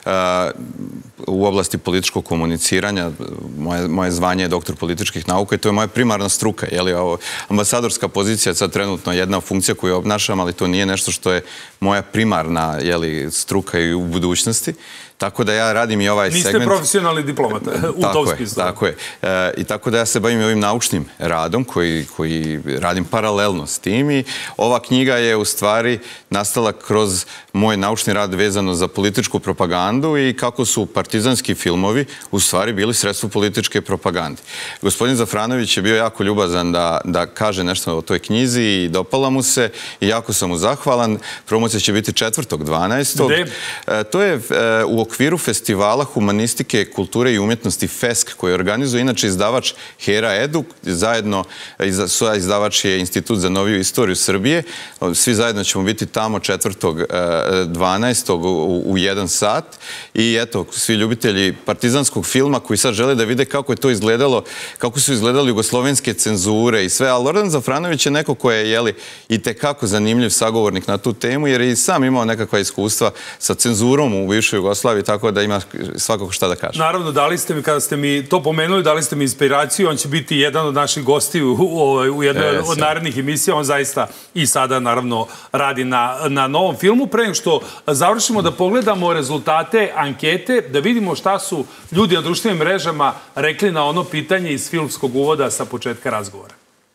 U oblasti političkog komuniciranja, moje zvanje je doktor političkih nauka i to je moja primarna struka. Ambasadorska pozicija je sad trenutno jedna funkcija koju obnašam, ali to nije nešto što je moja primarna struka i u budućnosti. Tako da ja radim i ovaj segment... Niste profesionalni diplomata u tom smislu. Tako je. I tako da ja se bavim ovim naučnim radom koji radim paralelno s tim i ova knjiga je u stvari nastala kroz moj naučni rad vezano za političku propagandu i kako su partizanski filmovi u stvari bili sredstvo političke propagande. Gospodin Zafranović je bio jako ljubazan da kaže nešto o toj knjizi i dopala mu se i jako sam mu zahvalan. Promocija će biti 4.12. Gde? To je u okviru festivala humanistike, kulture i umjetnosti FESK, koji organizuje inače izdavač Hera Edu, zajedno izdavač je Institut za noviju istoriju Srbije. Svi zajedno ćemo biti tamo 4.12. u 1 sat i eto, svi ljubitelji partizanskog filma koji sad žele da vide kako je to izgledalo, kako su izgledali jugoslovenske cenzure i sve, a Lordan Zafranović je neko ko je i tekako zanimljiv sagovornik na tu temu, jer je i sam imao nekakva iskustva sa cenzurom u bivšoj Jugoslaviji, tako da ima svakako šta da kaže. Naravno, dali ste mi, kada ste mi to pomenuli, dali ste mi inspiraciju, on će biti jedan jedan od naših gostiju u jednoj od narednih emisija. On zaista i sada, naravno, radi na novom filmu. Pre nego što završimo, da pogledamo rezultate ankete, da vidimo šta su ljudi na društvenim mrežama rekli na ono pitanje iz filmskog uvoda sa početka razgovora.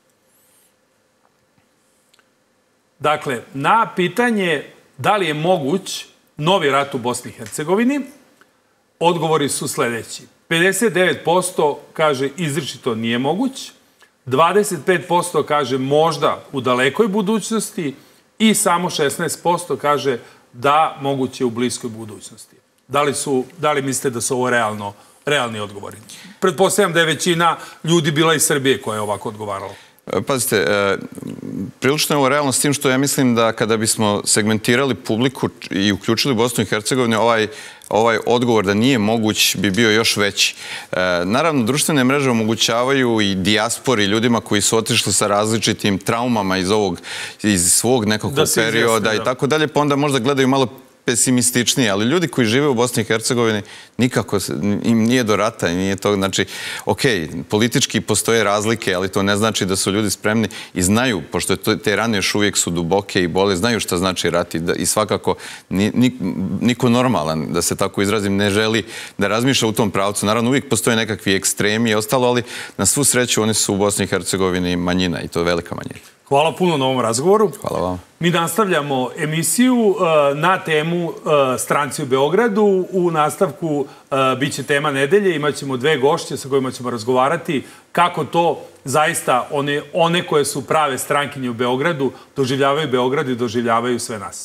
Dakle, na pitanje da li je moguć novi rat u Bosni i Hercegovini, odgovori su sledeći. 59% kaže izričito nije moguć, 25% kaže možda u dalekoj budućnosti i samo 16% kaže da moguće u bliskoj budućnosti. Da li mislite da su ovo realni odgovori? Pretpostavljam da je većina ljudi bila iz Srbije koja je ovako odgovarala. Pazite, prilično je ovo realno s tim što ja mislim da kada bismo segmentirali publiku i uključili Bosnu i Hercegovinu, ovaj odgovor da nije moguć bi bio još veći. Naravno, društvene mreže omogućavaju i dijaspori, ljudima koji su otišli sa različitim traumama iz svog nekog perioda i tako dalje, pa onda možda gledaju malo pesimističniji, ali ljudi koji žive u Bosni i Hercegovini nikako im nije do rata i nije to, znači, okej, politički postoje razlike, ali to ne znači da su ljudi spremni i znaju, pošto te rane još uvijek su duboke i bole, znaju šta znači rat i svakako niko normalan, da se tako izrazim, ne želi da razmišlja u tom pravcu. Naravno, uvijek postoje nekakvi ekstremi i ostalo, ali na svu sreću oni su u Bosni i Hercegovini manjina i to je velika manjina. Hvala puno na ovom razgovoru. Hvala vam. Mi nastavljamo emisiju na temu Stranci u Beogradu. U nastavku biće tema nedelje. Imaćemo dve gošće sa kojima ćemo razgovarati kako to zaista one koje su prave strankinje u Beogradu doživljavaju Beograd i doživljavaju sve nas.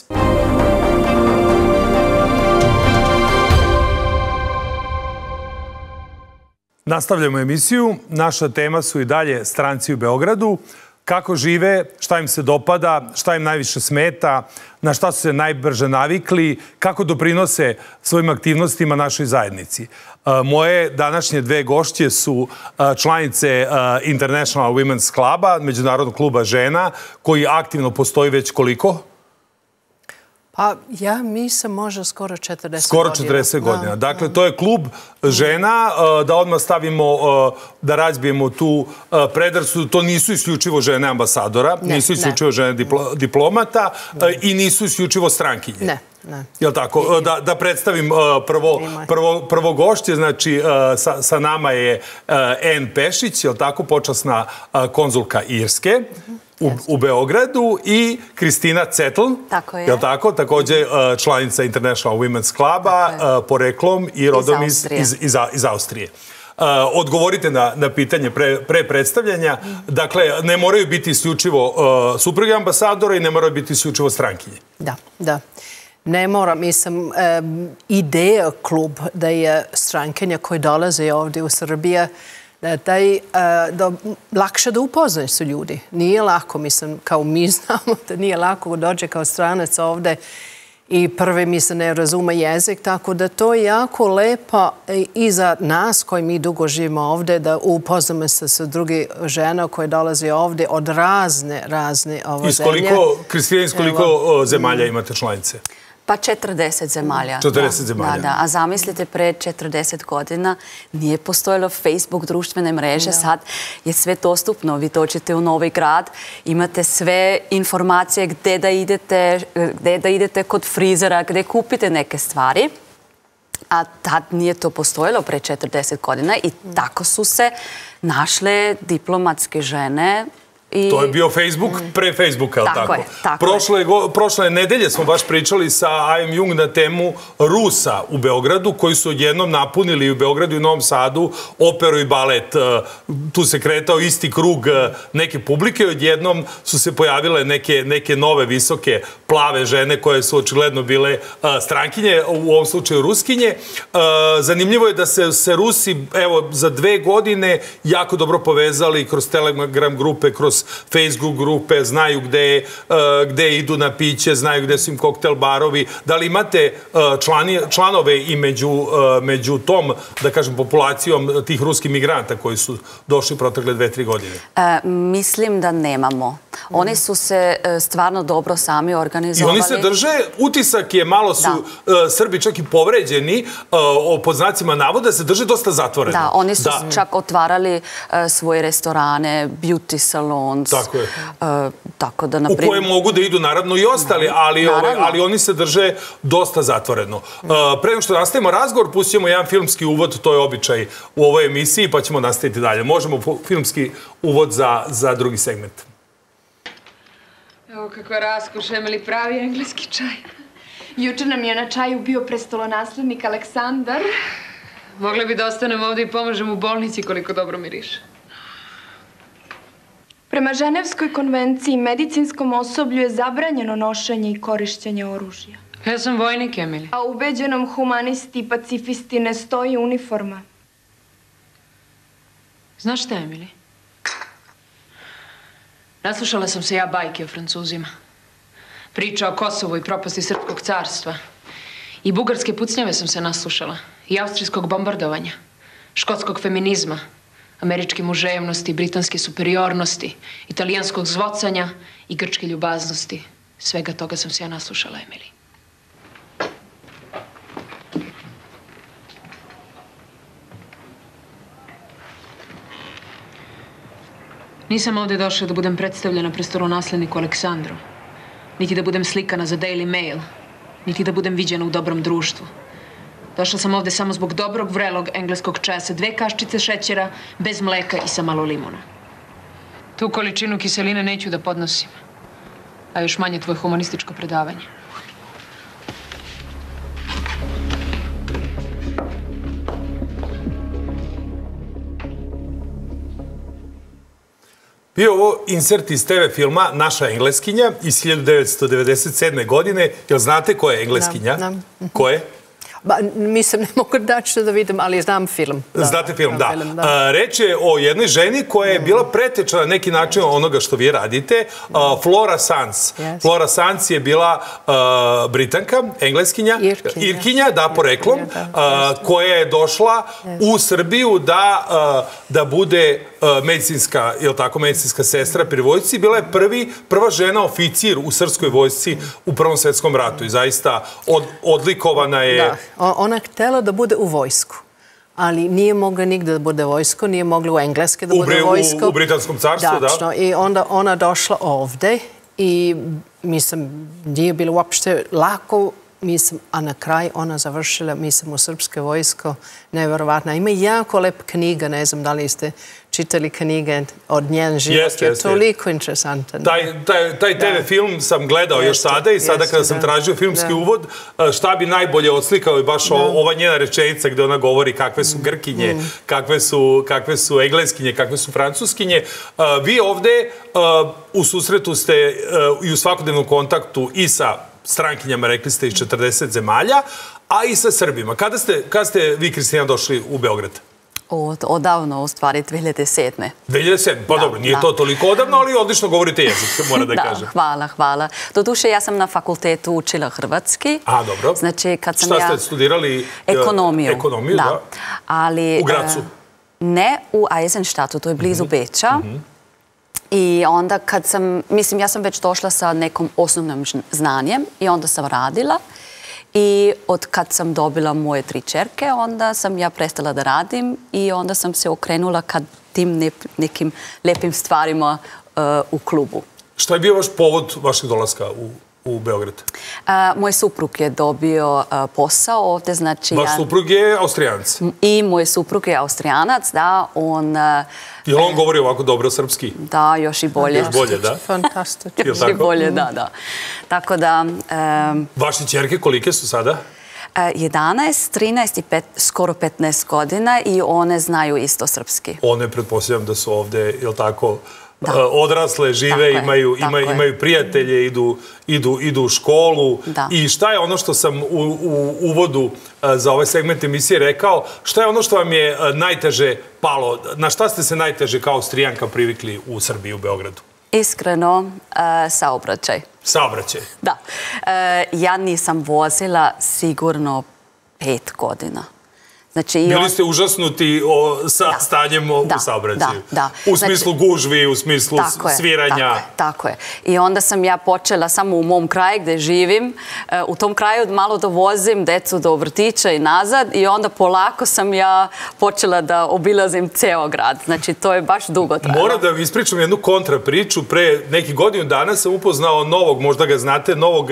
Nastavljamo emisiju. Naša tema su i dalje stranci u Beogradu. Kako žive, šta im se dopada, šta im najviše smeta, na šta su se najbrže navikli, kako doprinose svojim aktivnostima našoj zajednici. Moje današnje dve gošće su članice International Women's Cluba, Međunarodnog kluba žena, koji aktivno postoji već koliko? Pa ja mislim možda skoro 40 godina. Skoro 40 godina. Dakle, to je klub žena, da odmah stavimo, da razbijemo tu predrasudu. To nisu isključivo žene ambasadora, nisu isključivo žene diplomata i nisu isključivo strankinje. Ne, ne. Jel' tako? Da predstavim prvo gošće, znači sa nama je Anne Pešić, jel' tako, počasna konzulka Irske u Beogradu i Kristina Cetl, je tako? Također članica International Women's Cluba, poreklom i rodom iz Austrije. Odgovorite na pitanje pre predstavljanja. Dakle, ne moraju biti isključivo supruge ambasadora i ne moraju biti isključivo strankinje. Da, da. Ne mora, mislim, ideja klub da je strankinja koji dolaze ovdje u Srbiju, da lakše da upoznaju su ljudi. Nije lako, mislim, kao mi znamo da nije lako dođe kao stranac ovdje i prvi mi se ne razume jezik, tako da to je jako lepo i za nas koji mi dugo živimo ovdje, da upoznamo se sa drugi žena koje dolaze ovdje od razne zemlje. Kristina, iz koliko zemalja imate članice? Pa 40 zemalja. 40 zemalja. Da. A zamislite, pre 40 godina nije postojalo Facebook, društvene mreže, sad je sve dostupno. Vi dođete u Novi Grad, imate sve informacije gde da idete kod frizera, gde kupite neke stvari. A tad nije to postojalo pre 40 godina i tako su se našle diplomatske žene. To je bio Facebook pre Facebooka, ali tako? Tako. Prošle nedelje smo baš pričali sa A.M. Jung na temu Rusa u Beogradu, koji su odjednom napunili u Beogradu i Novom Sadu operu i balet. Tu se kretao isti krug neke publike i odjednom su se pojavile neke nove, visoke, plave žene koje su očigledno bile strankinje, u ovom slučaju ruskinje. Zanimljivo je da se Rusi, evo, za 2 godine jako dobro povezali kroz Telegram grupe, kroz Facebook grupe, znaju gde idu na piće, znaju gde su im koktel barovi. Da li imate članove i među tom, da kažem, populacijom tih ruskih migranta koji su došli protekle 2-3 godine? Mislim da nemamo. Oni su se stvarno dobro sami organizovali. I oni se drže, utisak je, malo su Srbi čak i povređeni, pod znacima navoda, se drže dosta zatvoreno. Da, oni su čak otvarali svoje restorane, beauty salon. Tako je. Tako da, u koje mogu da idu, naravno, i ostali, ali oni se drže dosta zatvoreno. Pre nego što nastavimo razgovor, pustimo jedan filmski uvod, to je običaj u ovoj emisiji, pa ćemo nastaviti dalje. Možemo filmski uvod za drugi segment. Evo kakva raskoš, Emily, pravi engleski čaj. Juče nam je na čaju bio prestolonaslednik Aleksandar. Mogli bi da ostanemo ovde i pomožemo u bolnici koliko dobro miriše. Prema Ženevskoj konvenciji, medicinskom osoblju je zabranjeno nošenje i korišćenje oružja. Ja sam vojnik, Emily. A ubeđenom humanisti i pacifisti ne stoji uniforma. Znaš šta, Emily? Naslušala sam se ja bajke o Francuzima. Priča o Kosovu i propasti Srpskog carstva. I bugarske pucnjave sam se naslušala. I austrijskog bombardovanja. Škotskog feminizma. Američke muževnosti, britanske superiornosti. Italijanskog zvocanja i grčke ljubaznosti. Svega toga sam se ja naslušala, Emily. Nisam ovde došla da budem predstavljena prestolonasledniku Aleksandru. Niti da budem slikana za Daily Mail. Niti da budem viđena u dobrom društvu. Došla sam ovde samo zbog dobrog, vrelog engleskog čaja sa 2 kaščice šećera, bez mleka i sa malo limuna. Tu količinu kiseline neću da podnosim. A još manje tvoje humanističko predavanje. Bio ovo insert iz TV filma Naša engleskinja iz 1997. godine. Jel znate ko je engleskinja? Znam. Ko je? Mislim, ne mogu daći da vidim, ali znam film. Znate film, da. Reč je o jednoj ženi koja je bila preteča na neki način onoga što vi radite. Flora Sands. Flora Sands je bila Britanka, engleskinja, Irkinja, da, poreklom, koja je došla u Srbiju da bude medicinska, je li tako, medicinska sestra pri vojsci. Bila je prva žena oficir u srpskoj vojsci u Prvom svetskom ratu i zaista odlikovana je. Ona htjela da bude u vojsku, ali nije mogla nigde da bude vojsko, nije mogla u Engleske da bude vojsko. U Britanskom carstvu, da. Dačno, i onda ona došla ovde i mislim, nije bilo uopšte lako, mislim, a na kraj ona završila, mislim, u srpske vojsko, neverovatno. Ima jako lep knjiga, ne znam da li ste čitali knjige od njen život, je toliko interesantan. Taj TV film sam gledao još sada i sada kada sam tražio filmski uvod, šta bi najbolje odslikao je baš ova njena rečenica gde ona govori kakve su Grkinje, kakve su Engleskinje, kakve su Francuskinje. Vi ovde u susretu ste i u svakodnevnom kontaktu i sa strankinjama, rekli ste, iz 40 zemalja, a i sa Srbima. Kada ste vi, Kristina, došli u Beograd? Odavno, u stvari, 2007. 2007, pa dobro, nije to toliko odavno, ali odlično govorite jezik, mora da kažem. Da, hvala. Doduše, ja sam na fakultetu učila hrvatski. A, dobro. Znači, kad sam ja... Šta ste studirali? Ekonomiju. Ekonomiju, da. Ali... U Gracu? Ne, u Eisenstadtu, to je blizu Beča. I onda kad sam, mislim, ja sam već došla sa nekom osnovnim znanjem i onda sam radila. I od kad sam dobila moje 3 čerke, onda sam ja prestala da radim i onda sam se okrenula ka tim nekim lepim stvarima u klubu. Šta je bio vaš povod vašeg dolaska u Beograd? Moj suprug je dobio posao ovde, znači... Vaš suprug je Austrijanac? I moj suprug je Austrijanac, da, on... Je li on govori ovako dobro srpski? Da, još i bolje. Još bolje, da? Fantastično. Još i bolje, da. Tako da... Vaše ćerke kolike su sada? 11, 13 i skoro 15 godina i one znaju isto srpski. One, pretpostavljam da su ovde, je li tako... odrasle, žive, imaju prijatelje, idu u školu. I šta je ono što sam u uvodu za ovaj segment emisije rekao, šta je ono što vam je najteže palo, na šta ste se najteže kao Austrijanka privikli u Srbiji, u Beogradu? Iskreno, saobraćaj. Saobraćaj? Da. Ja nisam vozila sigurno 5 godina. Bili ste užasnuti sa stanjem u saobraćaju. U smislu gužvi, u smislu sviranja. Tako je. I onda sam ja počela samo u mom kraju gde živim. U tom kraju malo da vozim decu do vrtića i nazad i onda polako sam ja počela da obilazim ceo grad. Znači, to je baš dugo trajalo. Moram da ispričam jednu kontrapriču. Pre nekih godinu dana sam upoznao novog, možda ga znate, novog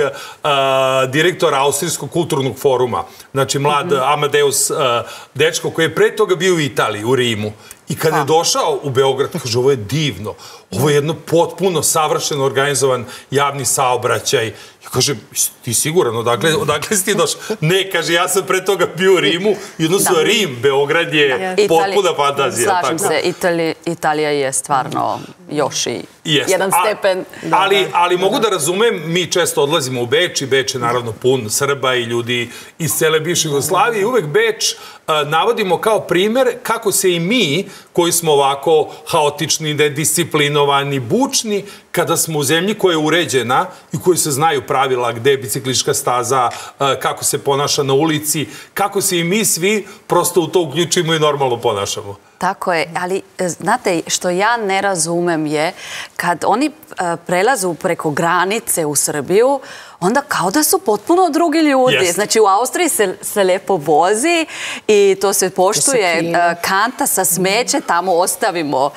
direktora Austrijskog kulturnog foruma. Znači, mlad Amadeus dečko koji je pre toga bio u Italiji, u Rimu. I kada je došao u Beograd, kaže, ovo je divno. Ovo je jedno potpuno savršeno organizovan javni saobraćaj. I kaže, ti siguran, odakle si ti došao? Ne, kaže, ja sam pre toga bio u Rimu i odnosno Rim, Beograd je potpuna fantazija. Slažem se, Italija je stvarno još i jedan stepen. Ali mogu da razumem, mi često odlazimo u Beč i Beč je naravno pun Srba i ljudi iz cele bivše Jugoslavije i uvek Beč navodimo kao primer kako se i mi, koji smo ovako haotični, nedisciplinovani, bučni, kada smo u zemlji koja je uređena i koji se znaju pravila gde je biciklistička staza, kako se ponaša na ulici, kako se i mi svi prosto u to uključimo i normalno ponašamo. Tako je, ali znate, što ja ne razumem je kad oni prelazu preko granice u Srbiju, onda kao da su potpuno drugi ljudi. Znači, u Austriji se lepo vozi i to se poštuje kanta sa smeće, tamo ostavimo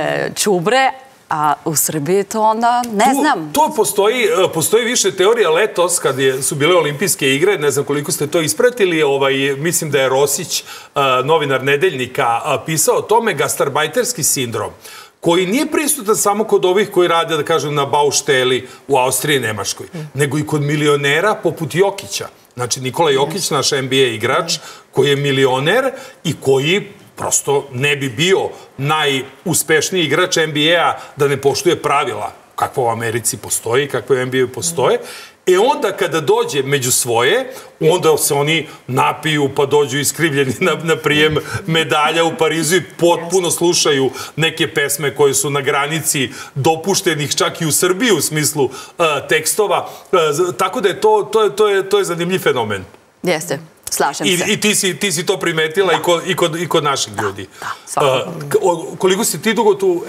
čubre, a u Srbiji to onda ne znam. To postoji više teorija letos, kad su bile olimpijske igre, ne znam koliko ste to ispratili, mislim da je Rosić, novinar Nedeljnika, pisao o tome gastarbajterski sindrom, koji nije prisutan samo kod ovih koji rade, da kažem, na Bausteli u Austriji i Nemačkoj, nego i kod milionera poput Jokića. Znači, Nikola Jokić, naš NBA igrač, koji je milioner i koji prosto ne bi bio najuspešniji igrač NBA-a da ne poštuje pravila kakva u Americi postoji, kakva u NBA-u postoje. E onda kada dođe među svoje, onda se oni napiju pa dođu iskrivljeni na prijem medalja u Parizu i potpuno slušaju neke pesme koje su na granici dopuštenih čak i u Srbiji u smislu tekstova. Tako da je to je zanimljiv fenomen. Jeste. Slažem se. I ti si to primetila i kod naših ljudi. Koliko si ti dugo tu?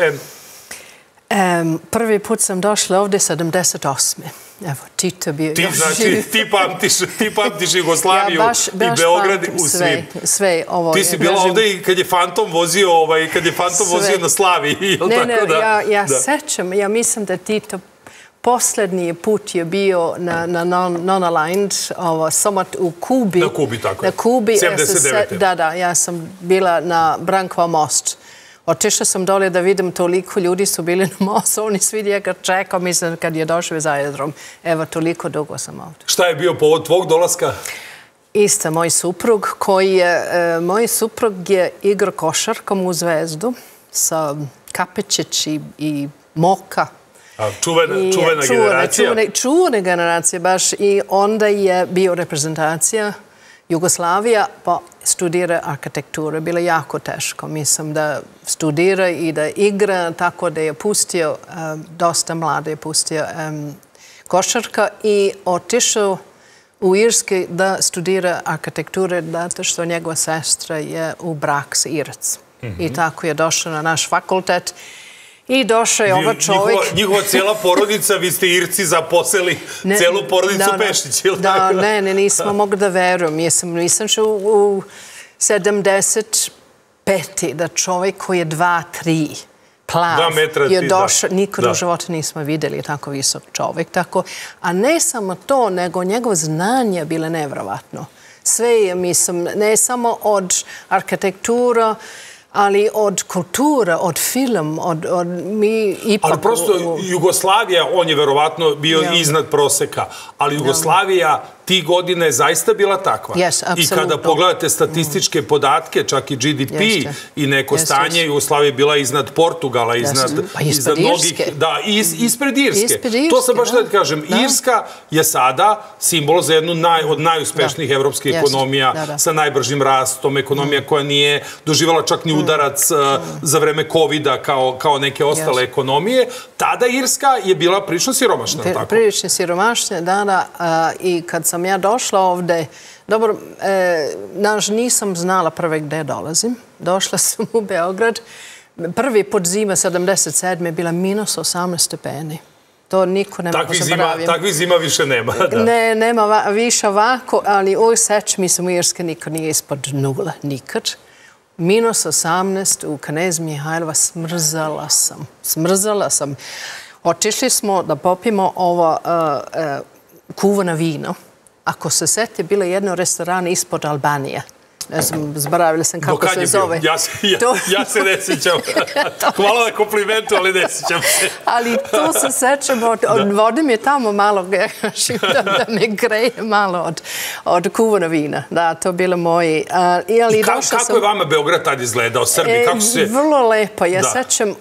Prvi put sam došla ovde 78. Evo, Tito bio... Ti pamtiš Jugoslaviju i Beograd u svim. Sve ovo. Ti si bila ovde i kad je Fantom vozio na Slavi. Ne, ja sećam. Ja mislim da Tito poslednji put je bio na non-aligned, samo u Kubi. Na Kubi, tako je. Na Kubi. 79. Da, ja sam bila na Brankova most. Otišla sam dole da vidim toliko ljudi su bili na mostu, oni svi njega čekao, mislim, kad je došao iz aerodrom. Evo, toliko dugo sam ovdje. Šta je bio povod tvog dolaska? Isto, moj suprug je igrao košarkom u Zvezdu sa Kapečić i Moka. Čuvena generacija? Čuvena generacija, baš. I onda je bio reprezentacija Jugoslavija, pa studira arhitekturu. Bilo je jako teško. Mislim da studira i da igra, tako da je pustio, dosta mlado je pustio košarka i otišao u Irske da studira arhitekturu, zato što njegova sestra je u brak sa Irac. I tako je došao na naš fakultet. I došao je ovaj čovjek... Njihova cijela porodica, vi ste Irci zaposlili celu porodicu Pešić, ili tako? Da, nismo mogli da verujem. Nisam što u 75. da čovjek koji je 2-3 plav je došao, nikad u životu nismo vidjeli tako visok čovjek. A ne samo to, nego njegovo znanje je bilo nevjerovatno. Sve je, mislim, ne samo od arhitektura, ali od kultura, od film, od mi ipak... Ali prosto Jugoslavija, on je verovatno bio iznad proseka, ali Jugoslavija ti godine je zaista bila takva. I kada pogledate statističke podatke, čak i GDP i neko stanje, Jugoslavija je bila iznad Portugala, iznad mnogih... Da, ispred Irske. To sam baš da kažem. Irska je sada simbol za jednu od najuspešnijih evropskih ekonomija sa najbržim rastom, ekonomija koja nije doživala čak ni udarac za vreme COVID-a kao neke ostale ekonomije. Tada Irska je bila prilično siromašna. Prilično siromašna, da. I kad sam ja došla ovde Dobro, nisam znala prve gde dolazim. Došla sam u Beograd. Prvi put zima 77. je bila minus 18 stepeni. To niko ne mogu zaboraviti. Takvih zima više nema. Ne, nema više ovako, ali uvijek sećam, mislim u Irske nikad nije ispod nula, nikad. Minus 18 u Knez Mihajlova, smrzala sam. Otišli smo da popimo ovo kuvano vino. Ako se seti, bilo jedno restorana ispod Albanije. Ne znam, zboravila sam kako se zove. Ja se ne sjećam. Hvala na komplimentu, ali ne sjećam se. Ali to se sećam, vodim je tamo malo, da me greje malo od kuvana vina. Da, to bilo moji. Kako je vama Beograd tad izgledao, Srbi? Vrlo lepo, ja sećam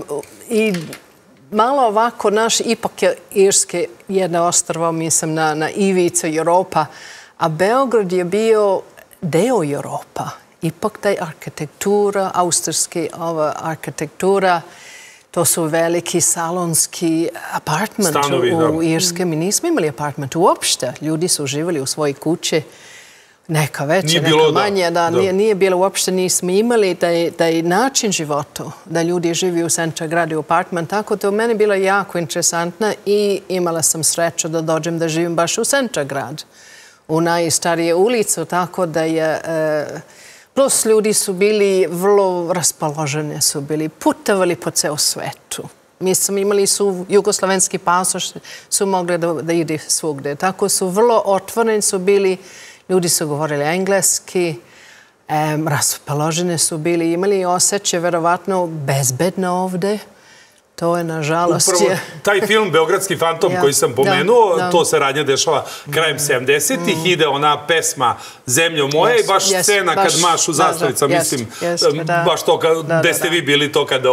i malo ovako, ipak je Irske jedno ostrvo, mislim, na ivicu Europa, a Beograd je bio deo Europa. Ipak taj arhitektura, austrijski arhitektura, to su veliki salonski apartment u Irske. Mi nismo imali apartment uopšte. Ljudi su živjeli u svojoj kući. Neka veća, neka manja. Nije bilo uopšte, nismo imali taj način života, da ljudi živi u centru grada u apartment. Tako to u meni bilo jako interesantno i imala sam sreću da dođem da živim baš u centru grada. U najstarije ulicu, tako da je... Plus ljudi su bili vrlo raspoloženi, su bili putovali po ceo svetu. Mislim, imali su jugoslovenski pasoš, su mogli da ide svugde. Tako su vrlo otvoreni su bili, ljudi su govorili engleski, raspoloženi su bili, imali osjećaj verovatno bezbedno ovde. To je, nažalost, upravo taj film Beogradski fantom koji sam pomenuo, to se radnje dešava krajem 70-ih, ide ona pesma Zemljo moje i baš scena kad mašu zastavica, mislim, baš to gde ste vi bili to kada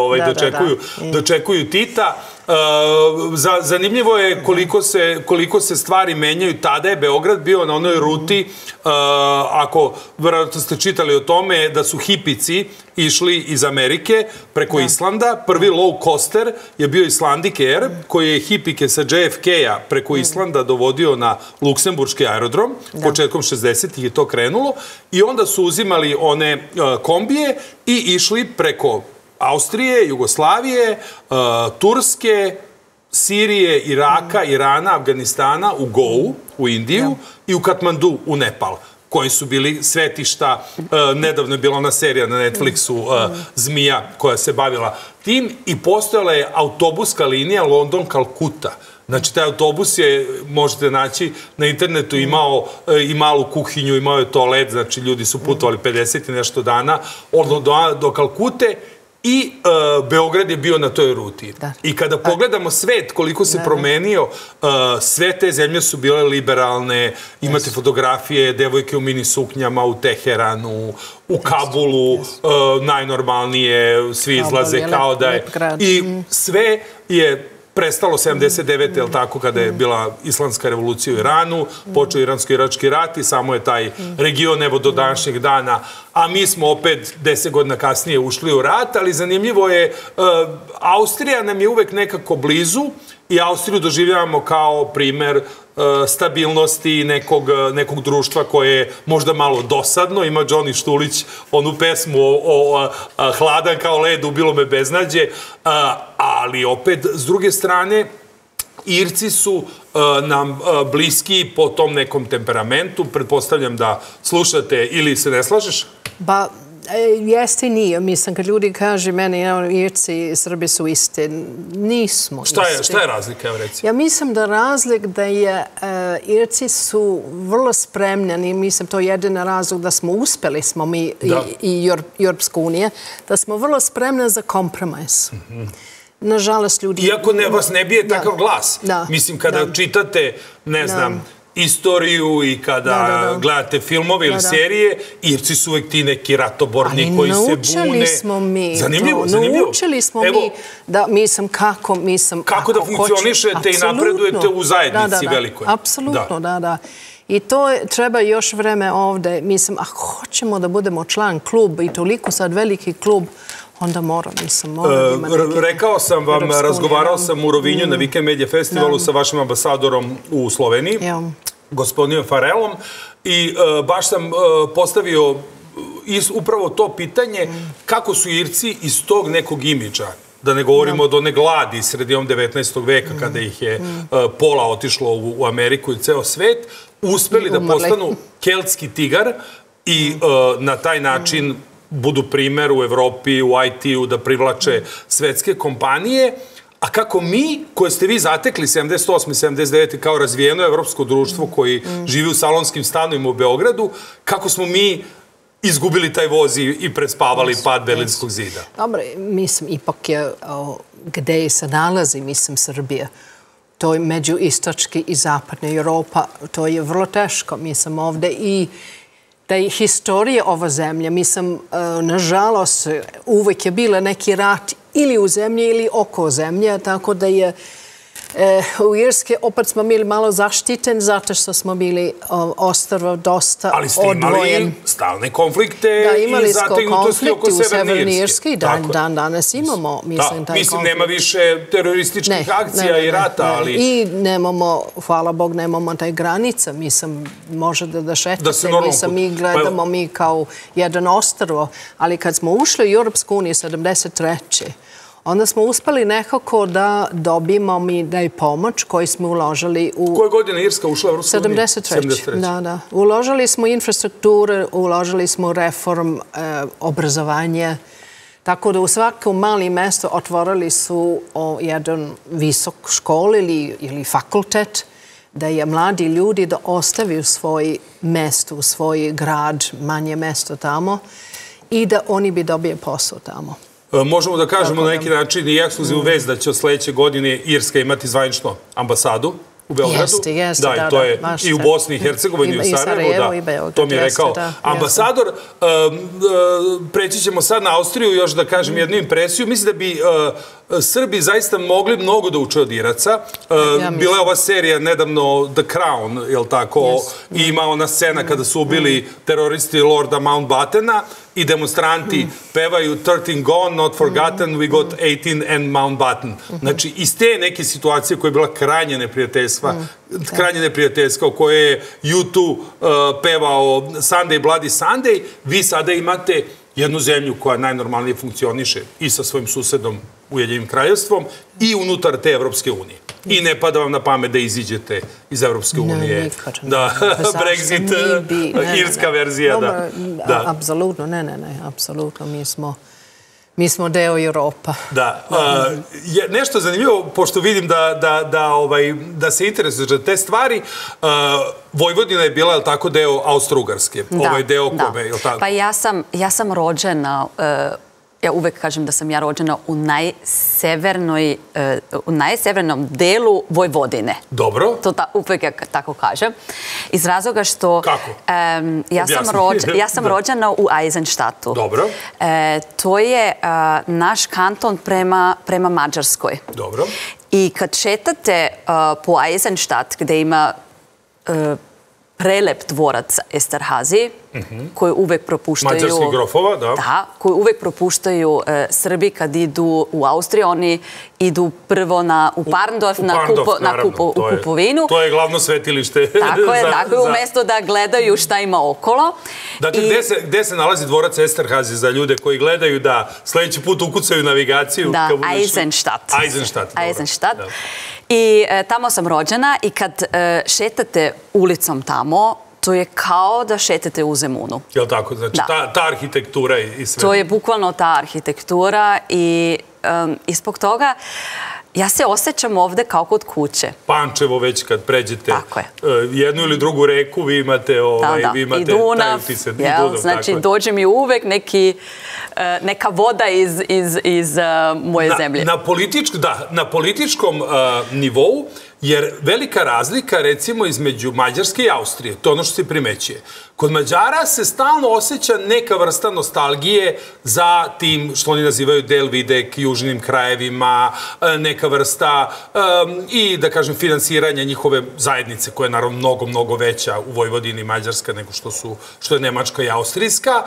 dočekuju Tita. Zanimljivo je koliko se stvari menjaju. Tada je Beograd bio na onoj ruti, ako vjerojatno ste čitali o tome, da su hipici išli iz Amerike preko Islanda. Prvi low coaster je bio Icelandic Air, koji je hipike sa JFK-a preko Islanda dovodio na Luksemburški aerodrom. Početkom 60-ih je to krenulo. I onda su uzimali one kombije i išli preko Austrije, Jugoslavije, Turske, Sirije, Iraka, Irana, Afganistana, u Goa, u Indiju i u Katmandu, u Nepal, koji su bili svetišta. Nedavno je bila ona serija na Netflixu Zmija koja se bavila tim i postojala je autobuska linija London-Kalkuta. Znači, taj autobus je, možete naći na internetu, imao i malu kuhinju, imao je toalet, znači ljudi su putovali 50 i nešto dana do Kalkute i Beograd je bio na toj ruti. I kada pogledamo svet, koliko se promenio, sve te zemlje su bile liberalne, imate fotografije, devojke u mini suknjama u Teheranu, u Kabulu, najnormalnije, svi izlaze kao da je. I sve je prestalo 79. je tako, kada je bila islamska revolucija u Iranu, počeo iransko-irački rat i samo je taj region evo do današnjeg dana, a mi smo opet 10 godina kasnije ušli u rat, ali zanimljivo je, Austrija nam je uvek nekako blizu i Austriju doživljavamo kao primer stabilnosti nekog društva koje je možda malo dosadno. Ima Johnny Štulić onu pesmu o hladan kao led, ubilo me beznađe, ali opet, s druge strane, Irci su nam bliski po tom nekom temperamentu. Pretpostavljam da slušate ili se ne slažeš? Ba, jeste i nije. Mislim, kad ljudi kaže meni, Irci i Srbi su iste, nismo isti. Šta je razlika, evo reci? Ja mislim da razlik da je Irci su vrlo spremljeni, mislim, to je jedina razlog da smo uspeli, smo mi i Europska unija, da smo vrlo spremni za kompromis. Nažalost, ljudi... Iako vas ne bije takav glas. Mislim, kada čitate, ne znam, istoriju i kada gledate filmove ili serije, Irci su uvek ti neki ratoborni koji se bune. Ali naučili smo mi. Zanimljivo. Naučili smo mi da, mislim, kako da funkcionišete i napredujete u zajednici velikoj. Apsolutno, da. I to treba još vreme ovde. Mislim, ako hoćemo da budemo član klub i toliko sad veliki klub, onda mora da ima neki... Rekao sam vam, razgovarao sam u Rovinju na Weekend Media Festivalu sa vašim ambasadorom u Sloveniji, gospodinom Farelom, i baš sam postavio upravo to pitanje kako su Irci iz tog nekog imidža, da ne govorimo od one gladi sredinom 19. veka kada ih je pola otišlo u Ameriku i ceo svet, uspeli da postanu keltski tigar i na taj način budu primer u Evropi, u IT-u, da privlače svetske kompanije. A kako mi, koje ste vi zatekli 78. i 79. kao razvijeno evropsko društvo koji živi u salonskim stanovima u Beogradu, kako smo mi izgubili taj voz i prespavali pad Berlinskog zida? Dobro, mislim, ipak je gde se nalazi, mislim, Srbija. To je među istočki i zapadna Europa. To je vrlo teško, mislim, ovde i da je historija ova zemlja, mislim, nažalost, uvek je bila neki rat ili u zemlji ili oko zemlje, tako da je u Irske opet smo bili malo zaštiten zato što smo bili ostrvo dosta odvojen. Ali ste imali stalne konflikte i zategnutosti oko Severne Irske. I danas imamo, mislim, taj konflikt. Mislim, nema više terorističkih akcija i rata, ali... I nemamo, hvala Bog, nemamo taj granica. Mislim, može da šetate. Mislim, mi gledamo mi kao jedan ostrvo. Ali kad smo ušli u Europsku uniju 73. onda smo uspeli nekako da dobijemo mi da je pomoć koju smo uložili u... Koje godine Irska ušla u Europsku uniju? 73. Da. Uložili smo infrastrukturu, uložili smo reform obrazovanja. Tako da u svakom malim mestu otvorili su jedan visok škol ili fakultet da je mladi ljudi da ostaviju svoj mesto, svoj grad, manje mesto tamo i da oni bi dobije posao tamo. Možemo da kažemo na neki način i ekskluzivnu vest da će od sledeće godine Irska imati zvanično ambasadu u Beogradu. Jeste, da. I to je i u Bosni i Hercegovini, i u Sarajevu, da. To mi je rekao ambasador. Preći ćemo sad na Austriju, još da kažem jednu impresiju. Mislim da bi Srbi zaista mogli mnogo da uče od Iraca. Bila je ova serija nedavno The Crown, je li tako? I ima ona scena kada su ubili teroristi Lorda Mountbattena i demonstranti pevaju 13 gone, not forgotten, we got 18 and Mountbatten. Znači, iz te neke situacije koja je bila krajnje neprijateljska, u kojoj je U2 pevao Sunday, Bloody Sunday, vi sada imate jednu zemlju koja najnormalnije funkcioniše i sa svojim susedom Ujedinjenim kraljevstvom i unutar te Evropske unije. I ne pada vam na pamet da iziđete iz Evropske unije. Da, Brexit, irska verzija. Apsolutno, ne, apsolutno. Mi smo deo Europa. Da. Nešto zanimljivo, pošto vidim da se interesuje za te stvari, Vojvodina je bila, je li tako, deo Austro-Ugarske? Ovaj deo Kobe, je li tako? Pa ja sam rođena... Ja uvek kažem da sam ja rođena u najsevernom delu Vojvodine. Dobro. To uvek ja tako kažem. Iz razloga što... Kako? Ja sam rođena u Eisenstadtu. Dobro. To je naš kanton prema Mađarskoj. Dobro. I kad šetate po Eisenstadt, gde ima prelep dvorac Esterhazy, koji uvek propuštaju... Mađarskih grofova, da. Da, koji uvek propuštaju Srbi kad idu u Austriju. Oni idu prvo u Parndorf na kupovinu. To je glavno svetilište. Tako je, umesto da gledaju šta ima okolo. Dakle, gde se nalazi dvorac Esterhazy za ljude koji gledaju da sledeći put ukucaju navigaciju? Da, Eisenstadt. Eisenstadt. I tamo sam rođena i kad šetate ulicom tamo, to je kao da šetate u Zemunu. Je li tako? Znači, ta arhitektura i sve. To je bukvalno ta arhitektura i zbog toga ja se osjećam ovde kao kod kuće. Pančevo već kad pređete jednu ili drugu reku, vi imate i Dunav. Znači, dođe mi uvek neka voda iz moje zemlje. Na političkom nivou, jer velika razlika, recimo, između Mađarske i Austrije, to je ono što se primećuje. Kod Mađara se stalno osjeća neka vrsta nostalgije za tim što oni nazivaju Delvidek, južnim krajevima, neka vrsta i, da kažem, finansiranja njihove zajednice, koja je naravno mnogo veća u Vojvodini Mađarska nego što je Nemačka i Austrijska.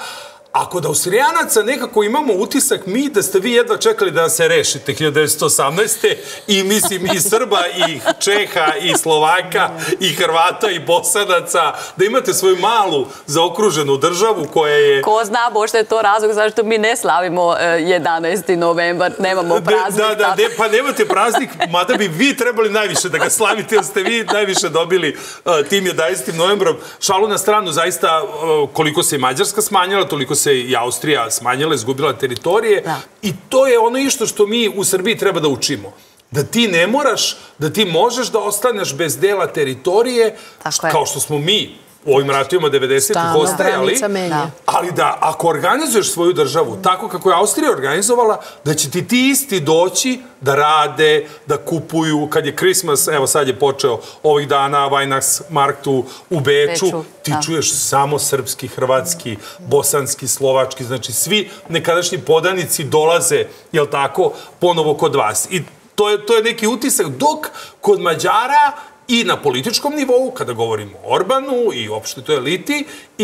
A kod Austrijanaca nekako imamo utisak da ste vi jedva čekali da se rešite 1918. I mislim i Srba, i Čeha, i Slovaka, i Hrvata, i Bosanaca, da imate svoju malu zaokruženu državu koja je... Ko zna, možda je to razlog zašto mi ne slavimo 11. novembar, nemamo praznik. Da, pa nemate praznik, mada bi vi trebali najviše da ga slavite, jer ste vi najviše dobili tim 11. novembrom. Šalu na stranu, zaista, koliko se i Mađarska smanjila, toliko se i Austrija smanjila, izgubila teritorije. I to je ono isto što mi u Srbiji treba da učimo. Da ti ne moraš, da ti možeš da ostaneš bez dela teritorije, kao što smo mi u ovim ratovima 90-ih ostajali, ali da ako organizuješ svoju državu tako kako je Austrija organizovala, da će ti isti doći da rade, da kupuju, kad je Christmas, evo sad je počeo ovih dana Weihnachtsmarktu u Beču, ti čuješ samo srpski, hrvatski, bosanski, slovački, znači svi nekadašnji podanici dolaze, jel tako, ponovo kod vas. I to je neki utisak, dok kod Mađara i na političkom nivou, kada govorimo o Orbanu i uopšte toj eliti,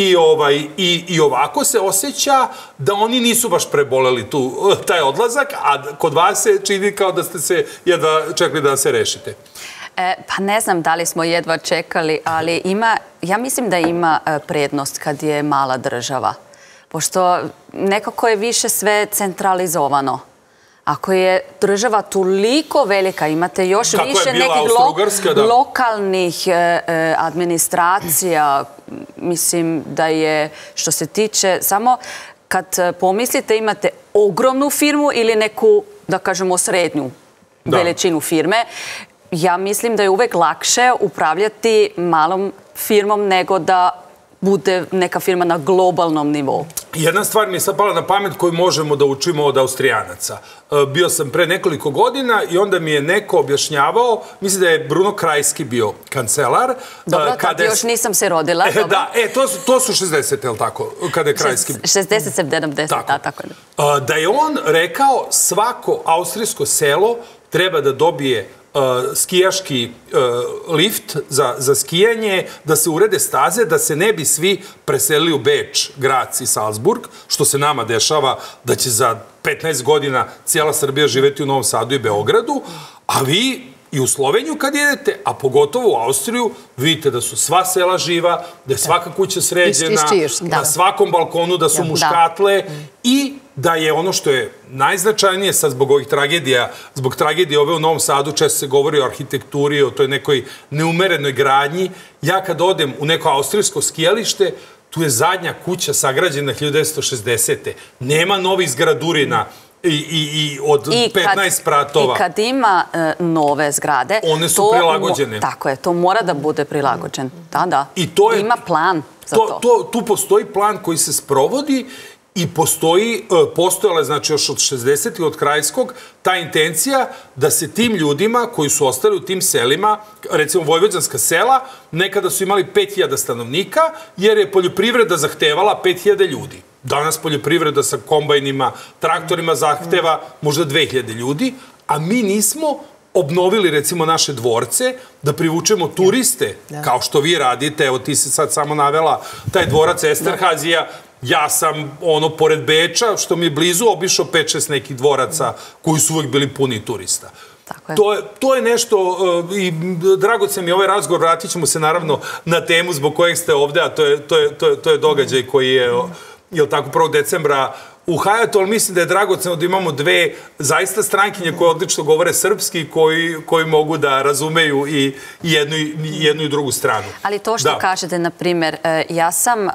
i ovako se osjeća da oni nisu baš preboleli taj odlazak, a kod vas se čini kao da ste se jedva čekali da se rešite. Pa ne znam da li smo jedva čekali, ali ja mislim da ima prednost kad je mala država, pošto nekako je više sve centralizovano. Ako je država toliko velika, imate još više nekih lokalnih administracija, mislim da je, što se tiče, samo kad pomislite imate ogromnu firmu ili neku, da kažemo, srednju veličinu firme, ja mislim da je uvek lakše upravljati malom firmom nego da bude neka firma na globalnom nivou. Jedna stvar mi je sad pala na pamet koju možemo da učimo od Austrijanaca. Bio sam pre nekoliko godina i onda mi je neko objašnjavao, mislim da je Bruno Kreisky bio kancelar. Dobro, tad još nisam se rodila. Da, to su 60, je li tako? Kada je Kreisky... 60, 70, tako je. Da je on rekao svako austrijsko selo treba da dobije skijaški lift za skijanje, da se urede staze, da se ne bi svi preselili u Beč, Grac i Salzburg, što se nama dešava da će za 15 godina cijela Srbija živeti u Novom Sadu i Beogradu, a vi i u Sloveniju kad jedete, a pogotovo u Austriju, vidite da su sva sela živa, da je svaka kuća sređena, na svakom balkonu da su muškatle i da je ono što je najznačajnije sad zbog ovih tragedija, zbog tragedije ove u Novom Sadu, često se govori o arhitekturi, o toj nekoj neumerenoj gradnji. Ja kad odem u neko austrijsko skijalište, tu je zadnja kuća sagrađena 1960. Nema novih zgradurina i od 15 spratova. I kad ima nove zgrade... One su prilagođene. Tako je, to mora da bude prilagođen. Da. Ima plan za to. Tu postoji plan koji se sprovodi i postojala je, znači, još od 60. od Krajskog, ta intencija da se tim ljudima koji su ostali u tim selima, recimo vojvođanska sela, nekada su imali 5000 stanovnika, jer je poljoprivreda zahtevala 5000 ljudi. Danas poljoprivreda sa kombajnima, traktorima zahteva možda 2000 ljudi, a mi nismo obnovili, recimo, naše dvorce, da privučemo turiste, kao što vi radite. Evo, ti si sad samo navela taj dvorac Esterhazija. Ja sam, pored Beča, što mi je blizu, obišao 5-6 nekih dvoraca koji su uvek bili puni turista. To je nešto, i dragocen mi je ovaj razgovor, vratit ćemo se naravno na temu zbog kojeg ste ovde, a to je događaj koji je, jel tako, 1. decembra u Hajatu, ali mislim da je dragoceno da imamo dve zaista strankinje koje odlično govore srpski, koji mogu da razumeju i jednu i drugu stranu. Ali to što kažete, na primjer, ja sam...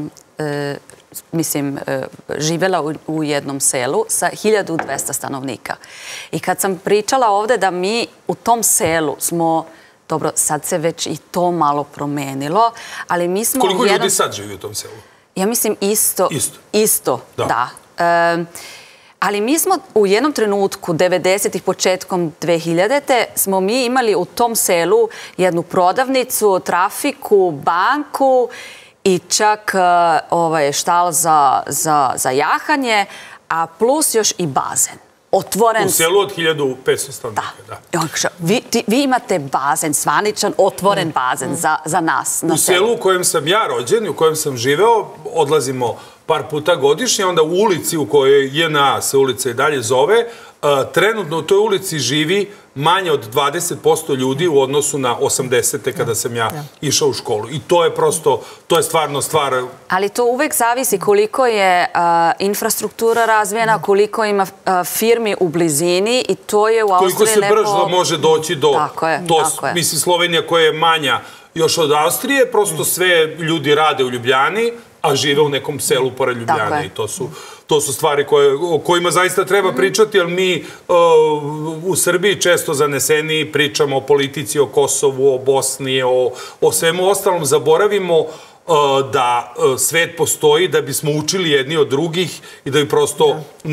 živjela u jednom selu sa 1200 stanovnika. I kad sam pričala ovde da mi u tom selu smo, dobro, sad se već i to malo promenilo, ali mi smo... Koliko ljudi sad živi u tom selu? Ja mislim isto, da. Ali mi smo u jednom trenutku, 90-ih, početkom 2000-te, smo mi imali u tom selu jednu prodavnicu, trafiku, banku i čak štal za jahanje, a plus još i bazen. Otvoren... U selu od 1500 stanovnika, da. Vi imate bazen, zvaničan, otvoren bazen za nas. U selu u kojem sam ja rođen i u kojem sam živeo, odlazimo par puta godišnje, onda u ulici u kojoj JNA se ulica i dalje zove, trenutno u toj ulici živi manje od 20% ljudi u odnosu na 80. kada sam ja išao u školu. I to je prosto, to je stvarno stvar... Ali to uvek zavisi koliko je infrastruktura razvijena, koliko ima firmi u blizini i to je u Austriji lepo... Koliko se brzo može doći do... Tako je. Mislim, Slovenija koja je manja još od Austrije, prosto sve ljudi rade u Ljubljani, a žive u nekom selu pored Ljubljane. I to su stvari o kojima zaista treba pričati, jer mi u Srbiji često zaneseni pričamo o politici, o Kosovu, o Bosni, o svemu ostalom. Zaboravimo da svet postoji, da bismo učili jedni od drugih i da bi prosto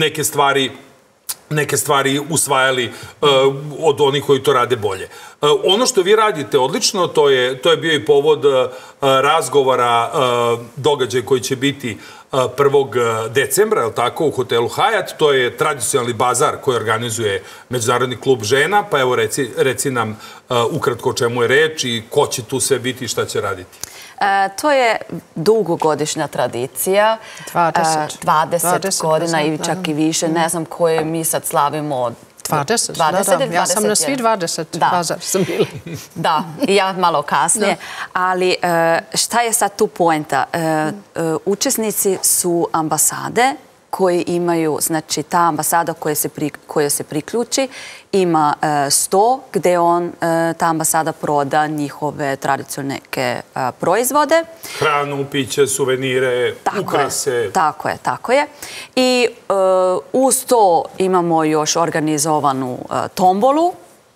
neke stvari usvajali od onih koji to rade bolje. Ono što vi radite odlično, to je bio i povod razgovora, događaj koji će biti 1. decembra, je li tako, u hotelu Hyatt. To je tradicionalni bazar koji organizuje Međunarodni klub žena, pa evo reci nam ukratko o čemu je reč i ko će tu sve biti i šta će raditi. To je dugogodišnja tradicija. 20 godina i čak i više. Ne znam koje mi sad slavimo od 20. Ja sam na svi 20 bazar sam bila. Da, i ja malo kasnije. Ali šta je sad tu poenta? Učesnici su ambasade koji imaju, znači ta ambasada koja se priključi ima sto gde ta ambasada proda njihove tradicionalne proizvode. Hranu, piće, suvenire, ukrase. Tako je. I uz to imamo još organizovanu tombolu.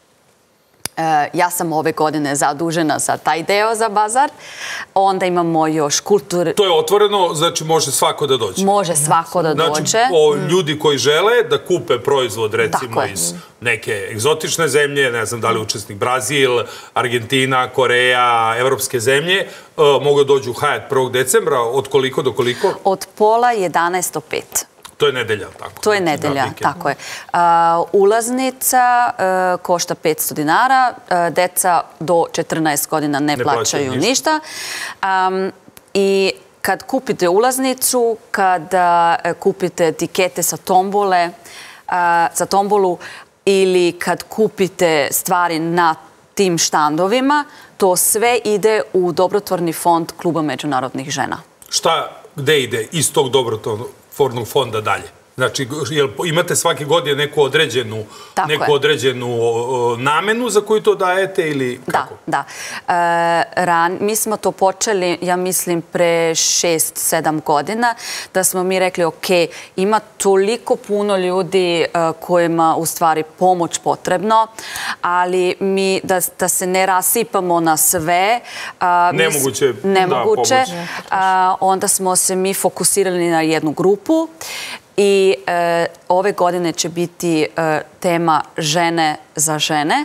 Ja sam ove godine zadužena za taj deo za bazar. Onda imamo još kultur... To je otvoreno, znači može svako da dođe. Može svako da dođe. Znači, ljudi koji žele da kupe proizvod, recimo, iz neke egzotične zemlje, ne znam da li učesnik Brazil, Argentina, Koreja, evropske zemlje, mogu da dođu u Hyatt 1. decembra. Od koliko do koliko? Od pola 11 do 5. To je nedelja, tako? To je nedelja, tako je. Ulaznica košta 500 dinara, deca do 14 godina ne plaćaju ništa. I kad kupite ulaznicu, kada kupite etikete sa tombolu ili kad kupite stvari na tim štandovima, to sve ide u dobrotvorni fond Kluba međunarodnih žena. Gde ide iz tog dobrotvornog fonda dalje? Znači, imate svake godine neku određenu namenu za koju to dajete ili kako? Da. Mi smo to počeli, ja mislim, pre 6-7 godina, da smo mi rekli, ok, ima toliko puno ljudi kojima u stvari pomoć potrebno, ali mi da se ne rasipamo na sve. Nemoguće. Onda smo se mi fokusirali na jednu grupu. I ove godine će biti tema žene za žene.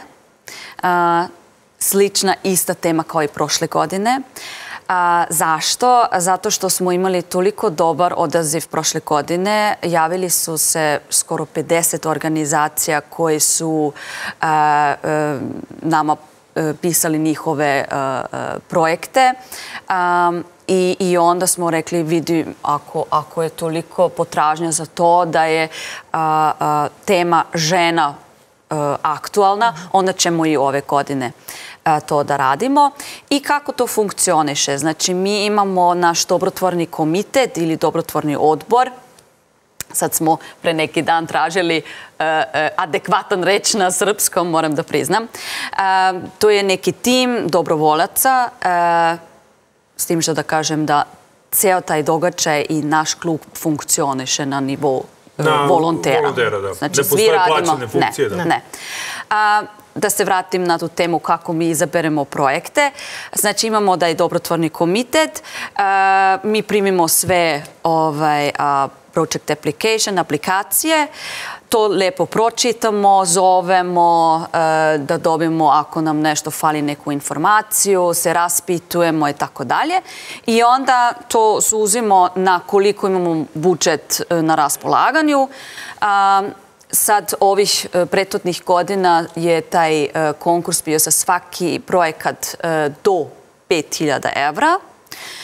Slična, ista tema kao i prošle godine. Zašto? Zato što smo imali toliko dobar odaziv prošle godine. Javili su se skoro 50 organizacija koji su nama pisali njihove projekte. I onda smo rekli, vidi, ako je toliko potražnja za to da je tema žena aktualna, onda ćemo i ove godine to da radimo. I kako to funkcioniše? Znači, mi imamo naš dobrotvorni komitet ili dobrotvorni odbor. Sad smo pre neki dan tražili adekvatan reč na srpskom, moram da priznam. To je neki tim dobrovolaca, s tim što da kažem da ceo taj događaj i naš klub funkcioniše na nivou volontera. Znači, ne postoje plaćene funkcije. Ne. Da se vratim na tu temu kako mi izaberemo projekte. Znači, imamo da je dobrotvorni komitet. Mi primimo sve project application, aplikacije. To lepo pročitamo, zovemo da dobijemo ako nam nešto fali neku informaciju, se raspitujemo i tako dalje. I onda to suzimo na koliko imamo budžet na raspolaganju. Sad, ovih prethodnih godina je taj konkurs bio za svaki projekat do 5.000 evra.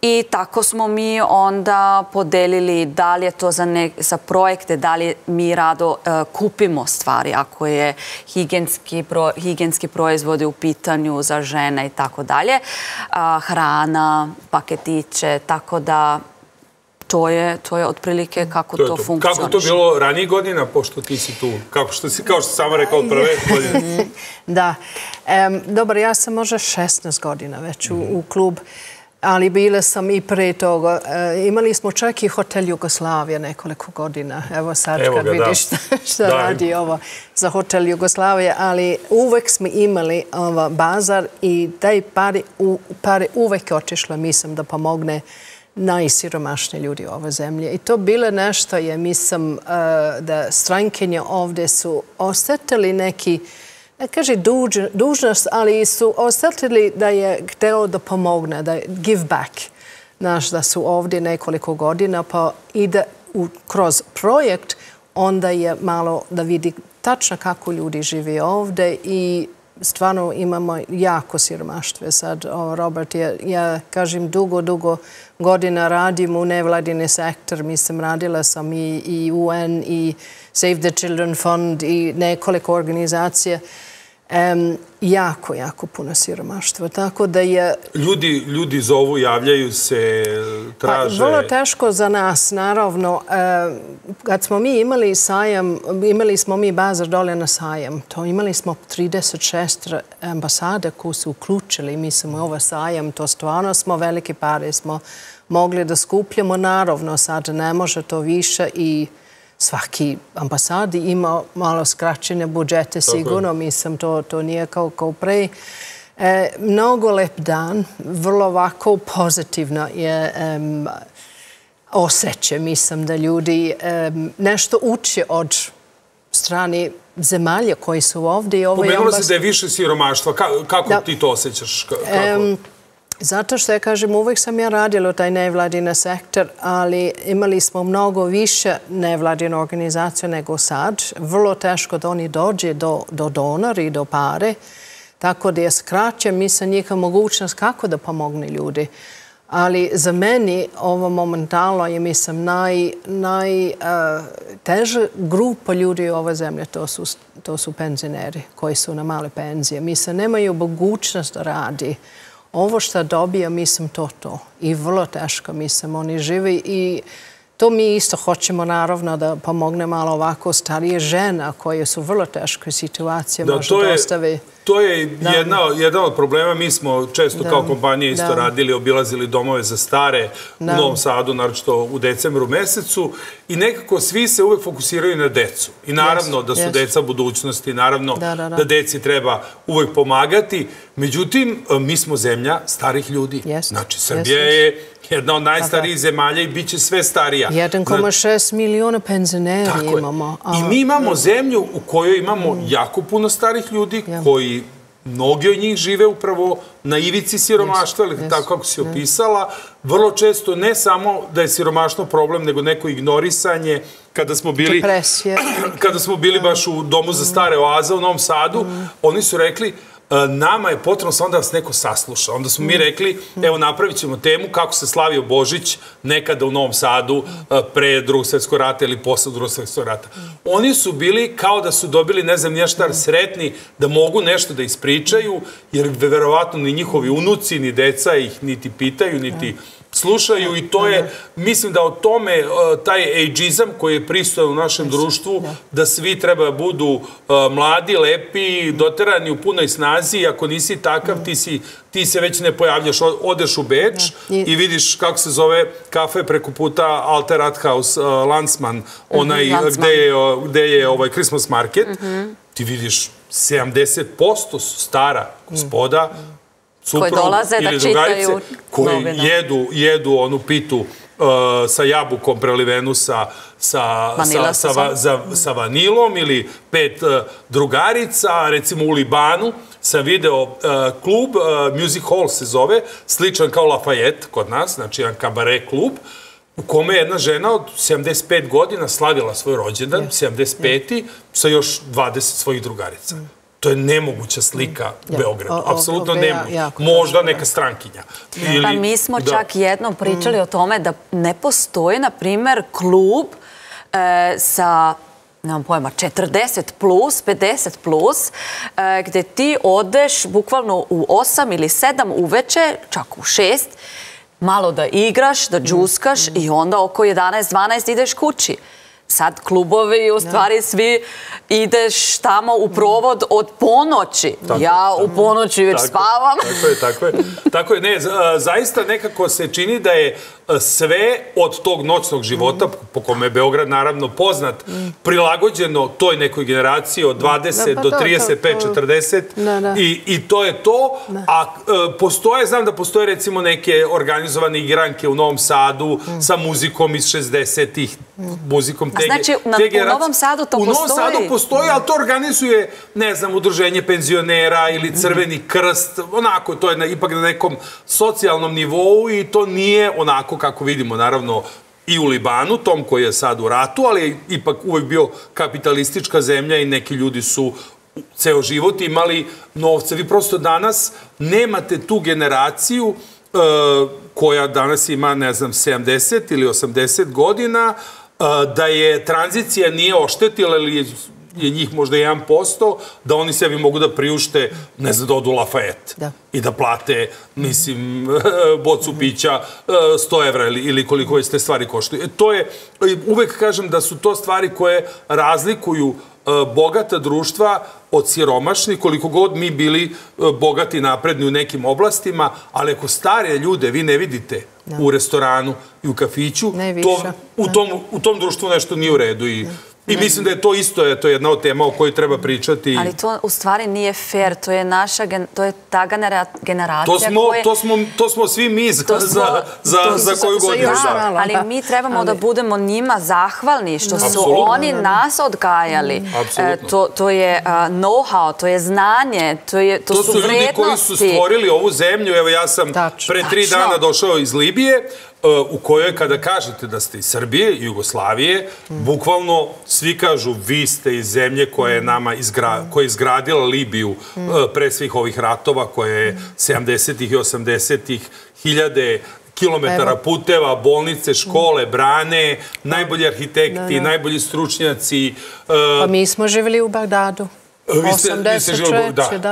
I tako smo mi onda podelili da li je to za projekte, da li mi rado kupimo stvari, ako je higijenski proizvodi u pitanju za žene i tako dalje, hrana, paketiće, tako da to je otprilike kako to funkcioniše. Kako to bilo ranijih godina, pošto ti si tu? Kao što si sama rekao od prve godine? Da. Dobro, ja sam možda 16 godina već u klub, ali bila sam i pre toga. Imali smo čak i Hotel Jugoslavija nekoliko godina. Evo sad kad vidiš šta radi ovo za Hotel Jugoslavija, ali uvek smo imali bazar i taj pare uvek otišla, mislim, da pomogne najsiromašniji ljudi u ovoj zemlji. I to bilo nešto je, mislim, da strankenja ovdje su osjetili neki, ne kaže dužnost, ali su osjetili da je hteo da pomogne, da give back. Znaš, da su ovdje nekoliko godina, pa i da kroz projekt onda je malo da vidi tačno kako ljudi žive ovdje i stvarno imamo jako siromaštve. Sad, Robert, ja kažem dugo godina radim u nevladini sektor. Mislim, radila sam i UN i Save the Children Fund i nekoliko organizacija. Jako puno siromaštva. Tako da je... Ljudi zovu, javljaju se, traže... Vrlo teško za nas, naravno. Kad smo mi imali sajam, imali smo mi bazar dole na sajam. To imali smo 36 ambasade koji su uključili, mislim, u ovaj sajam. To stvarno smo velike pare smo mogli da skupljamo. Naravno, sad ne može to više i svaki ambasadi ima malo skraćene budžete, sigurno, mislim, to nije kao pre. Mnogo lep dan, vrlo ovako pozitivno je osjećaj, mislim, da ljudi nešto uče od strane zemalja koji su ovdje. Pomenula se da je više siromaštva. Kako ti to osjećaš? Zato što, ja kažem, uvijek sam ja radila u taj nevladina sektor, ali imali smo mnogo više nevladine organizacije nego sad. Vrlo teško da oni dođe do donora i do pare. Tako da je skraće, mislim, njihova mogućnost kako da pomogne ljudi. Ali za meni ovo momentalno je, mislim, najteža grupa ljudi u ovoj zemlji, to su penzioneri koji su na male penzije. Mislim, nemaju mogućnost da radi. Ovo što dobija, mislim, to. I vrlo teško, mislim, oni živi i to mi isto hoćemo, naravno, da pomogne malo ovako starije žena koje su u vrlo teškoj situaciji. To je jedan od problema. Mi smo često kao kompanija isto radili, obilazili domove za stare u Novom Sadu, naročito u decembru mesecu i nekako svi se uvek fokusiraju na decu. I naravno da su deca budućnosti, naravno da deci treba uvek pomagati. Međutim, mi smo zemlja starih ljudi. Znači, Srbija je jedna od najstarijih zemalja i bit će sve starija. 1,6 miliona penzionera imamo. I mi imamo zemlju u kojoj imamo jako puno starih ljudi koji mnogi od njih žive upravo na ivici siromaštva, ili tako kako si opisala. Vrlo često ne samo da je siromaštvo problem, nego neko ignorisanje. Kada smo bili baš u Domu za stare Oaza u Novom Sadu, oni su rekli nama je potrebno samo da vas neko sasluša. Onda smo mi rekli, evo napravit ćemo temu kako se slavio Božić nekada u Novom Sadu pre Drugog svjetskog rata ili posle Drugog svjetskog rata. Oni su bili kao da su dobili, ne znam nija šta, sretni da mogu nešto da ispričaju, jer verovatno ni njihovi unuci, ni deca ih niti pitaju, niti slušaju i to je, mislim da o tome, taj ageizam koji je pristojan u našem društvu, da svi treba budu mladi, lepi, doterani u punoj snazi, ako nisi takav, ti se već ne pojavljaš, odeš u Beč i vidiš kako se zove kafe preko puta Alter Rathaus Landsman, onaj gde je Christmas market, ti vidiš 70% su stara gospoda, koji dolaze da čitaju koji jedu onu pitu sa jabukom prelivenu sa vanilom ili 5 drugarica, recimo u Libanu sam video klub, Music Hall se zove, sličan kao Lafayette kod nas, znači jedan kabare klub, u kome je jedna žena od 75 godina slavila svoj rođendan, 75. sa još 20 svojih drugarica. to je nemoguća slika Beogradu. Apsolutno nemoguća. Možda neka strankinja. Pa mi smo čak jednom pričali o tome da ne postoji, na primer, klub sa, nemam pojma, 40 plus, 50 plus, gde ti odeš bukvalno u 8 ili 7 uveče, čak u 6, malo da igraš, da džuskaš i onda oko 11-12 ideš kući. Sad klubovi, u stvari svi ideš tamo u provod od ponoći. Ja u ponoći već spavam. Tako je. Ne, zaista nekako se čini da je sve od tog noćnog života, po kome je Beograd naravno poznat, prilagođeno toj nekoj generaciji od 20 do 35, 40 i to je to. A postoje, znam da postoje recimo neke organizovane igranke u Novom Sadu sa muzikom iz 60-ih, muzikom te generacije. Znači, u Novom Sadu to postoji? U Novom Sadu postoji, ali to organizuje, ne znam, udruženje penzionera ili Crveni krst, onako, to je ipak na nekom socijalnom nivou i to nije onako kako vidimo, naravno, i u Libanu, tom koji je sad u ratu, ali je ipak uvek bio kapitalistička zemlja i neki ljudi su ceo život imali novce. Vi prosto danas nemate tu generaciju koja danas ima, ne znam, 70 ili 80 godina, da je tranzicija nije oštetila ili je njih možda 1%, da oni sebi mogu da priušte, ne znam, da odu Lafayette i da plate, mislim, bocu pića 100 evra ili koliko već te stvari koštaju. To je, uvek kažem da su to stvari koje razlikuju bogata društva od siromašnih, koliko god mi bili bogati i napredni u nekim oblastima, ali ako stare ljude vi ne vidite u restoranu i u kafiću, u tom društvu nešto nije u redu i mislim da je to isto, to je jedna od tema o kojoj treba pričati. Ali to u stvari nije fair, to je ta generacija koja... To smo svi mi za koju godinu. Ali mi trebamo da budemo njima zahvalni što su oni nas odgajali. To je know-how, to je znanje, to su vrednosti. Ljudi koji su stvorili ovu zemlju. Evo ja sam pre 3 dana došao iz Libije, u kojoj kada kažete da ste iz Srbije i Jugoslavije, bukvalno svi kažu vi ste iz zemlje koja je izgradila Libiju pre svih ovih ratova, koje je 70-ih i 80-ih, 1000 kilometara puteva, bolnice, škole, brane, najbolji arhitekti, najbolji stručnjaci. Pa mi smo živjeli u Bagdadu. 83.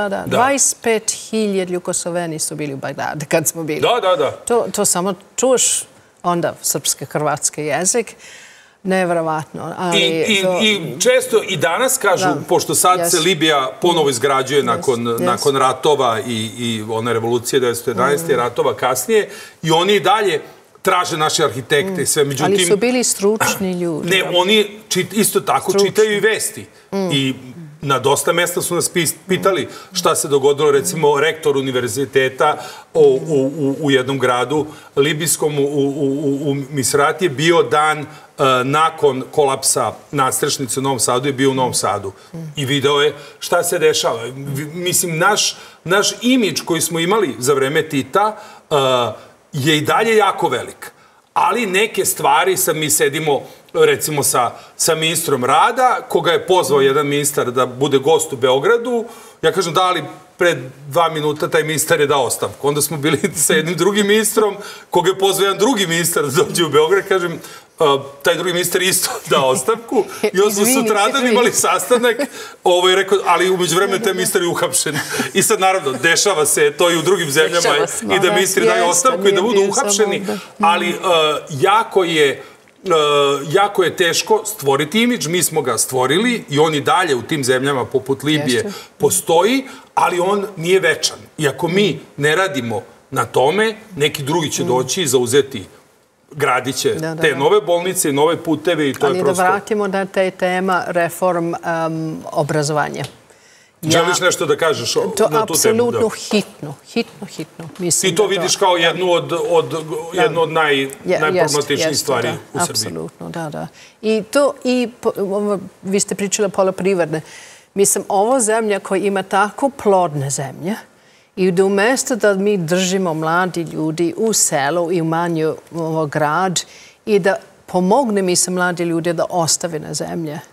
25.000 Jugosloveni su bili u Bagdadu kad smo bili. Da. To samo čuš onda srpski, hrvatski jezik. Nevjerovatno. I često i danas kažu, pošto sad se Libija ponovo izgrađuje nakon ratova i one revolucije 1911. ratova kasnije, i oni i dalje traže naše arhitekte i sve. Ali su bili stručni ljudi. Ne, oni isto tako čitaju i vesti. I na dosta mesta su nas pitali šta se dogodilo, recimo, rektor univerziteta u jednom gradu libijskom, u Misrati, je bio dan nakon kolapsa nadstrešnice u Novom Sadu, je bio u Novom Sadu i video je šta se dešava. Mislim, naš imidž koji smo imali za vreme Tita je i dalje jako velik. Ali neke stvari, sad mi sedimo recimo sa ministrom rada, koga je pozvao jedan ministar da bude gost u Beogradu. Ja kažem, da, ali pred 2 minuta taj ministar je dao ostavku. Onda smo bili sa jednim drugim ministrom, koga je pozvao jedan drugi ministar da dođe u Beograd. Kažem, taj drugi ministar isto dao ostavku i onda smo sutradan imali sastanak, rekao, ali umeđu vremenu taj ministar je uhapšen. I sad, naravno, dešava se to i u drugim zemljama i da ministri daju ostavku i da budu uhapšeni, ali jako je teško stvoriti imidž. Mi smo ga stvorili i on i dalje u tim zemljama poput Libije postoji, ali on nije večan. I ako mi ne radimo na tome, neki drugi će doći i zauzeti, gradit će te nove bolnice i nove puteve i to je prosto... Ali da vratimo na te tema reform obrazovanja. Želiš nešto da kažeš na tu temu? To apsolutno hitno. Ti to vidiš kao jednu od najproblematičnijih stvari u Srbiji. Apsolutno, da. I vi ste pričali poljoprivredne. Mislim, ovo zemlja koja ima tako plodne zemlje i da umjesto da mi držimo mladi ljudi u selu i u manju grad i da pomogne mi se mladi ljudi da ostave na zemlje,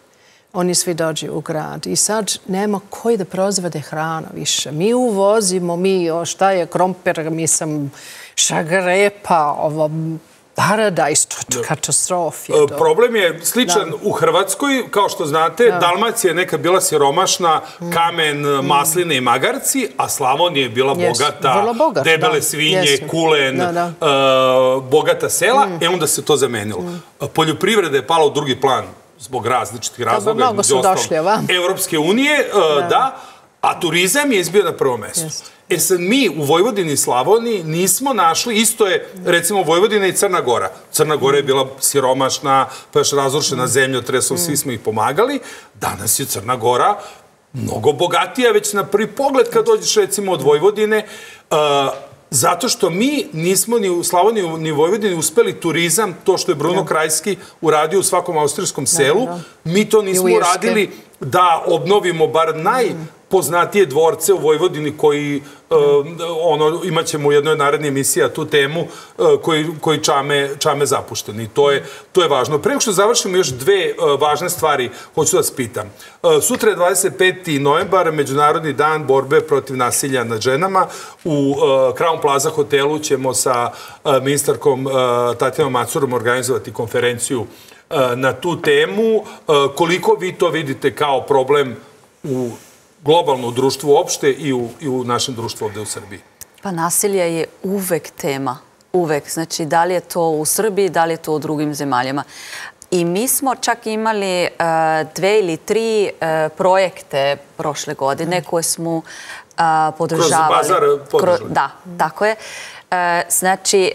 oni svi dođu u grad i sad nema koji da proizvode hrana više. Mi uvozimo, šta je krompir, šargarepa, ovo paradajz, to je katastrof. Problem je sličan u Hrvatskoj. Kao što znate, Dalmacija je nekad bila siromašna, kamen, masline i magarci, a Slavonija je bila bogata, debele svinje, kulen, bogata sela, onda se to zamenilo. Poljoprivreda je pala u drugi plan zbog različitih razloga, mnogo su došli ovamo. Evropske unije, da, a turizam je izbio na prvo mesto. Sad mi u Vojvodini i Slavoniji nismo našli, isto je recimo Vojvodina i Crna Gora. Crna Gora je bila siromašna, pa još razrušena zemljotresom, svi smo ih pomagali. Danas je Crna Gora mnogo bogatija, već na prvi pogled kad dođeš recimo od Vojvodine, zato što mi nismo ni u Slavoniji ni u Vojvodini uspeli turizam, to što je Bruno Krajski uradio u svakom austrijskom selu, mi to nismo uradili da obnovimo bar najpoznatije dvorce u Vojvodini koji, imat ćemo u jednoj narednoj emisiji tu temu, koji čame zapušteni. To je važno. Prema što završimo još dve važne stvari, hoću da vas pitam. Sutra je 25. novembar, Međunarodni dan borbe protiv nasilja nad ženama. U Crown Plaza hotelu ćemo sa ministarkom Tatjanom Macurom organizovati konferenciju na tu temu. Koliko vi to vidite kao problem u globalno društvu uopšte i u našem društvu ovde u Srbiji? Pa nasilje je uvek tema. Uvek. Znači, da li je to u Srbiji, da li je to u drugim zemaljama. I mi smo čak imali 2 ili 3 projekte prošle godine koje smo podržavali. Kroz bazar podržali. Da, tako je. Znači,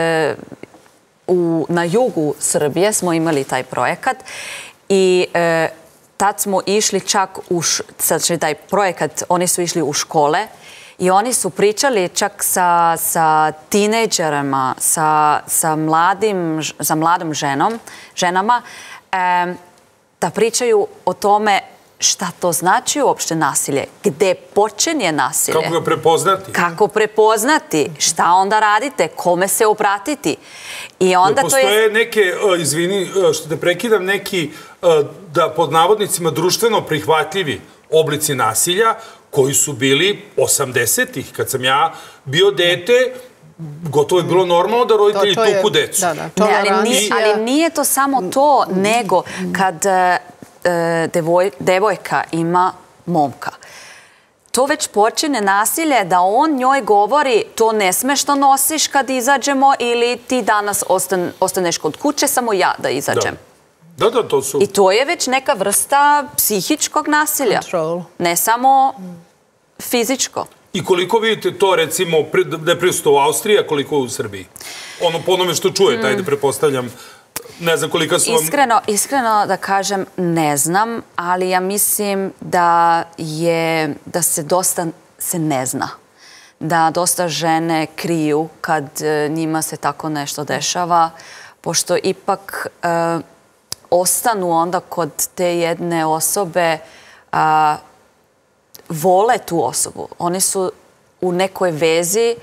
na jugu Srbije smo imali taj projekat i tad smo išli čak znači taj projekat, oni su išli u škole i oni su pričali čak sa tinejdžerama, sa mladim ženama, da pričaju o tome šta to znači uopšte nasilje, gde počinje nasilje. Kako ga prepoznati? Kako prepoznati, šta onda radite, kome se obratiti. I onda postoje neke, izvini što te prekidam, neki, da pod navodnicima društveno prihvatljivi oblici nasilja koji su bili 80-ih. Kad sam ja bio dete, gotovo je bilo normalno da roditelji tuku decu. Ali nije to samo to, nego kad devojka ima momka. To već počine nasilje da on njoj govori to ne sme što nosiš kad izađemo ili ti danas ostaneš kod kuće, samo ja da izađem. Da, to su... I to je već neka vrsta psihičkog nasilja. Ne samo fizičko. I koliko vidite to, recimo, da je prisustvo u Austriji, a koliko u Srbiji? Po onome što čujete, ajde prepostavljam, ne znam kolika su vam... Iskreno da kažem, ne znam, ali ja mislim da se dosta ne zna. Da dosta žene kriju kad njima se tako nešto dešava, pošto ipak ostanu onda kod te jedne osobe, vole tu osobu. Oni su u nekoj vezi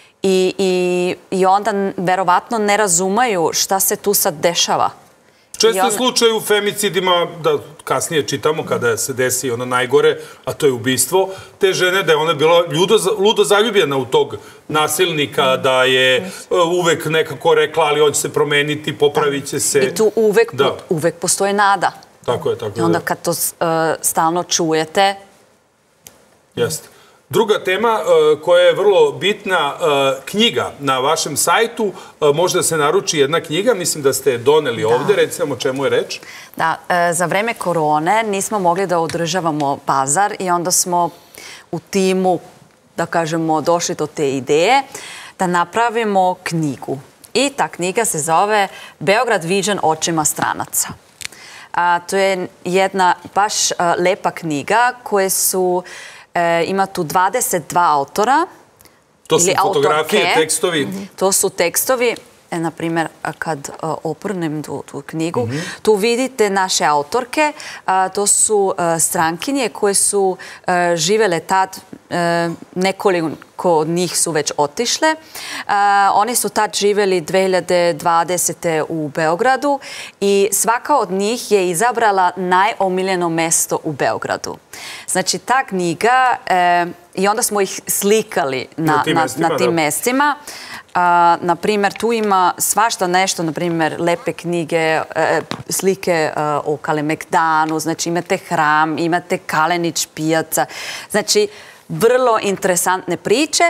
i onda verovatno ne razumaju šta se tu sad dešava. Često je slučaj u femicidima, da kasnije čitamo kada se desi ono najgore, a to je ubistvo, te žene da je ona bila ludo zaljubljena u tog nasilnika, da je uvek nekako rekla, ali on će se promeniti, popravit će se. I tu uvek postoji nada. Tako je. I onda kad to stalno čujete... Jeste. Druga tema koja je vrlo bitna, knjiga na vašem sajtu, može da se naruči jedna knjiga, mislim da ste je doneli ovde, recimo o čemu je reč? Da, za vreme korone nismo mogli da održavamo bazar i onda smo u timu, da kažemo, došli do te ideje da napravimo knjigu. I ta knjiga se zove Beograd viđen očima stranaca. To je jedna baš lepa knjiga koje su... Ima tu 22 autora. To su fotografije, tekstovi? To su tekstovi. Na primjer, kad oprnem tu knjigu, tu vidite naše autorke. To su strankinje koje su živele tad nekoliko od njih su već otišle. Oni su tad živjeli 2020. u Beogradu i svaka od njih je izabrala najomiljeno mesto u Beogradu. Znači, ta knjiga, i onda smo ih slikali na tim mestima. Naprimjer, tu ima svašta nešto, naprimjer, lepe knjige, slike o Kalemegdanu, znači imate hram, imate Kalenić pijaca, znači vrlo interesantne priče.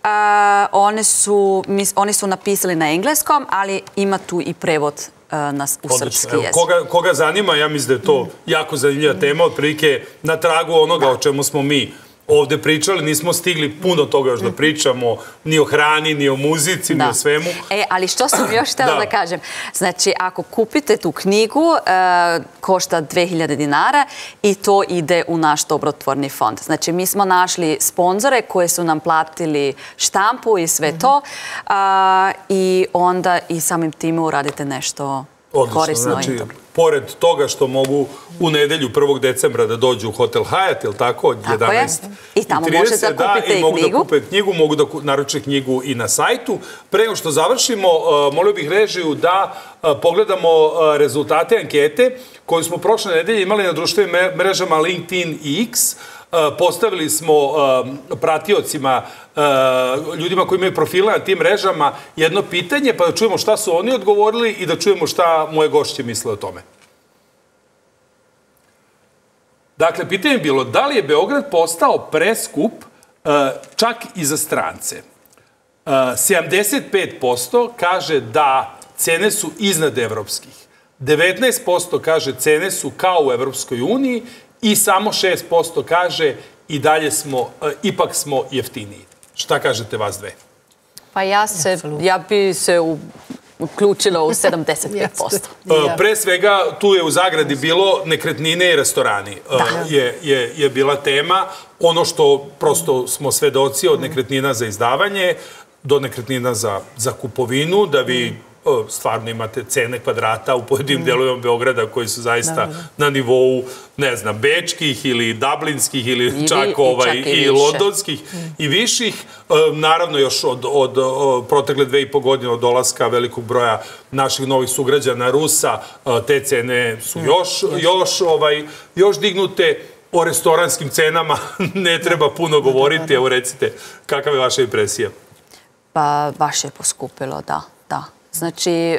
Oni su napisali na engleskom, ali ima tu i prevod u srpski jezik. Koga zanima, ja mislim da je to jako zanimljiva tema, otprilike na tragu onoga o čemu smo mi ovde pričali, nismo stigli puno toga još da pričamo, ni o hrani, ni o muzici, ni o svemu. Ali što sam još htjela da kažem? Znači, ako kupite tu knjigu, košta 2000 dinara i to ide u naš dobrotvorni fond. Znači, mi smo našli sponzore koji su nam platili štampu i sve to i onda i samim time uradite nešto korisno. Znači, pored toga što mogu u nedelju 1. decembra da dođu u Hotel Hyatt, ili tako, od 11:30. I tamo možete da kupite i knjigu. Mogu da kupe knjigu, mogu da naruče knjigu i na sajtu. Pre nego što završimo, molio bih režiju da pogledamo rezultate ankete koju smo prošle nedelje imali na društvenim mrežama LinkedIn i X. Postavili smo pratiocima, ljudima koji imaju profile na tim mrežama, jedno pitanje, pa da čujemo šta su oni odgovorili i da čujemo šta moje gošće misle o tome. Dakle, pitanje je bilo da li je Beograd postao preskup čak i za strance. 75% kaže da cene su iznad evropskih. 19% kaže cene su kao u Evropskoj uniji i samo 6% kaže i dalje smo, ipak smo jeftiniji. Šta kažete vas dve? Pa ja bi se uključila u 75%. Pre svega, tu je u zagradi bilo nekretnine i restorani. Je bila tema. Ono što prosto smo svedoci od nekretnina za izdavanje do nekretnina za kupovinu, da vi stvarno imate cene kvadrata u pojedinim delovima Beograda koji su zaista na nivou, ne znam, bečkih ili dublinskih ili čak i londonskih i viših. Naravno, još od protekle 2,5 godine od dolaska velikog broja naših novih sugrađana Rusa, te cene su još dignute. O restoranskim cenama ne treba puno govoriti. Evo, recite, kakva je vaša impresija? Pa, baš je poskupilo, da. Znači,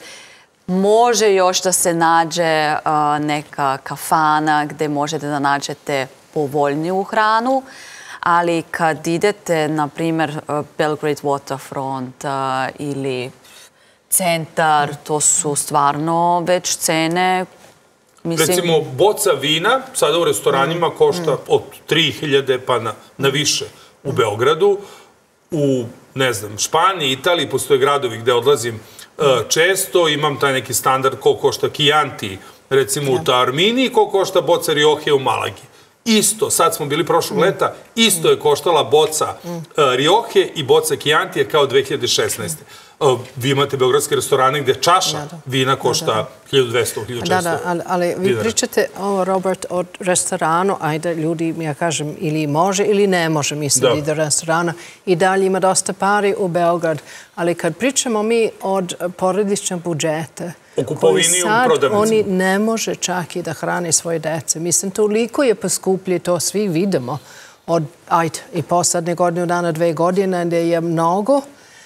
može još da se nađe neka kafana gde možete da nađete povoljniju hranu, ali kad idete, na primjer, Belgrade Waterfront ili centar, to su stvarno već cene. Recimo, boca vina sada u restoranima košta od 3.000 pa na više u Beogradu. U, ne znam, Španiji, Italiji, postoje gradovi gde odlazim često, imam taj neki standard koliko košta Chianti, recimo u Taormini, koliko košta boca Rioje u Malagi. Isto, sad smo bili prošlog leta, isto je koštala boca Rioje i boca Chiantije kao 2016. Vi imate beogradske restorane gde čaša vina košta 1200-1400. Da, ali vi pričate ovo, Robert, o restoranu, ajde, ljudi, ja kažem, ili može ili ne može, mislim, da ide do restorana i dalje ima dosta pari u Beograd, ali kad pričamo mi od porodičnog budžeta, koji sad oni ne može čak i da hrane svoje dece. Mislim, toliko je poskuplje, to svi vidimo od, ajde, i poslednje godine, dana 2 godine, gde je mnogo.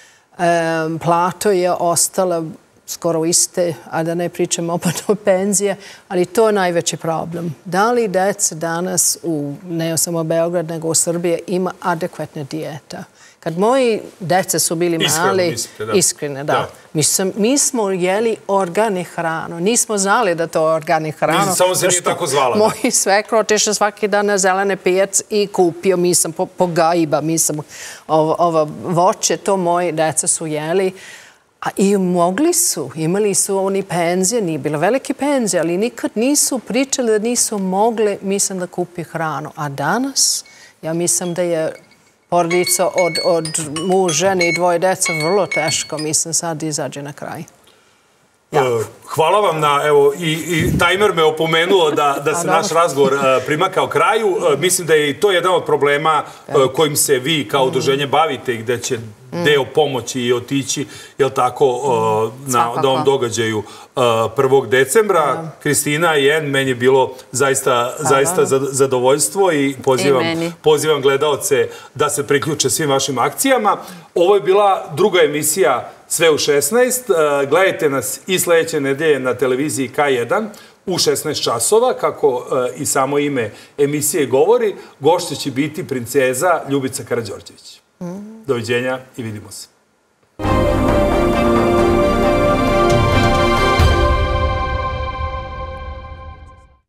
Plato je ostala skoro iste, a da ne pričamo opet o penzije, ali to je najveći problem. Da li dece danas, ne samo Beograd, nego u Srbiji, ima adekvatna dijeta? Kad moji dece su bili mali, iskrene, da. Mi smo jeli organik hranu. Nismo znali da to je organik hranu. Samo se nije tako zvala. Moji svekro otišao svaki dan na zelene pijac i kupio, mislim, po gajba, mislim, ovo voće, to moji deca su jeli. I mogli su, imali su oni penzije, nije bilo velike penzije, ali nikad nisu pričali da nisu mogli, mislim, da kupi hranu. A danas, ja mislim da je porodica od muž, žene i 2 dece vrlo teško, mislim, sad izađe na kraj. Hvala vam na, evo, i tajmer me opomenuo da se naš razgovor primakao kraju. Mislim da je i to jedan od problema kojim se vi kao udruženje bavite i gde će deo pomoći i otići, jel tako, na ovom događaju 1. decembra. Kristina i En, meni je bilo zaista zadovoljstvo i pozivam gledaoce da se priključe svim vašim akcijama. Ovo je bila druga emisija Sve u 16. Gledajte nas i sledeće nedelje na televiziji K1 u 16 časova, kako i samo ime emisije govori. Gošća će biti princeza Ljubica Karađorđević. Doviđenja i vidimo se.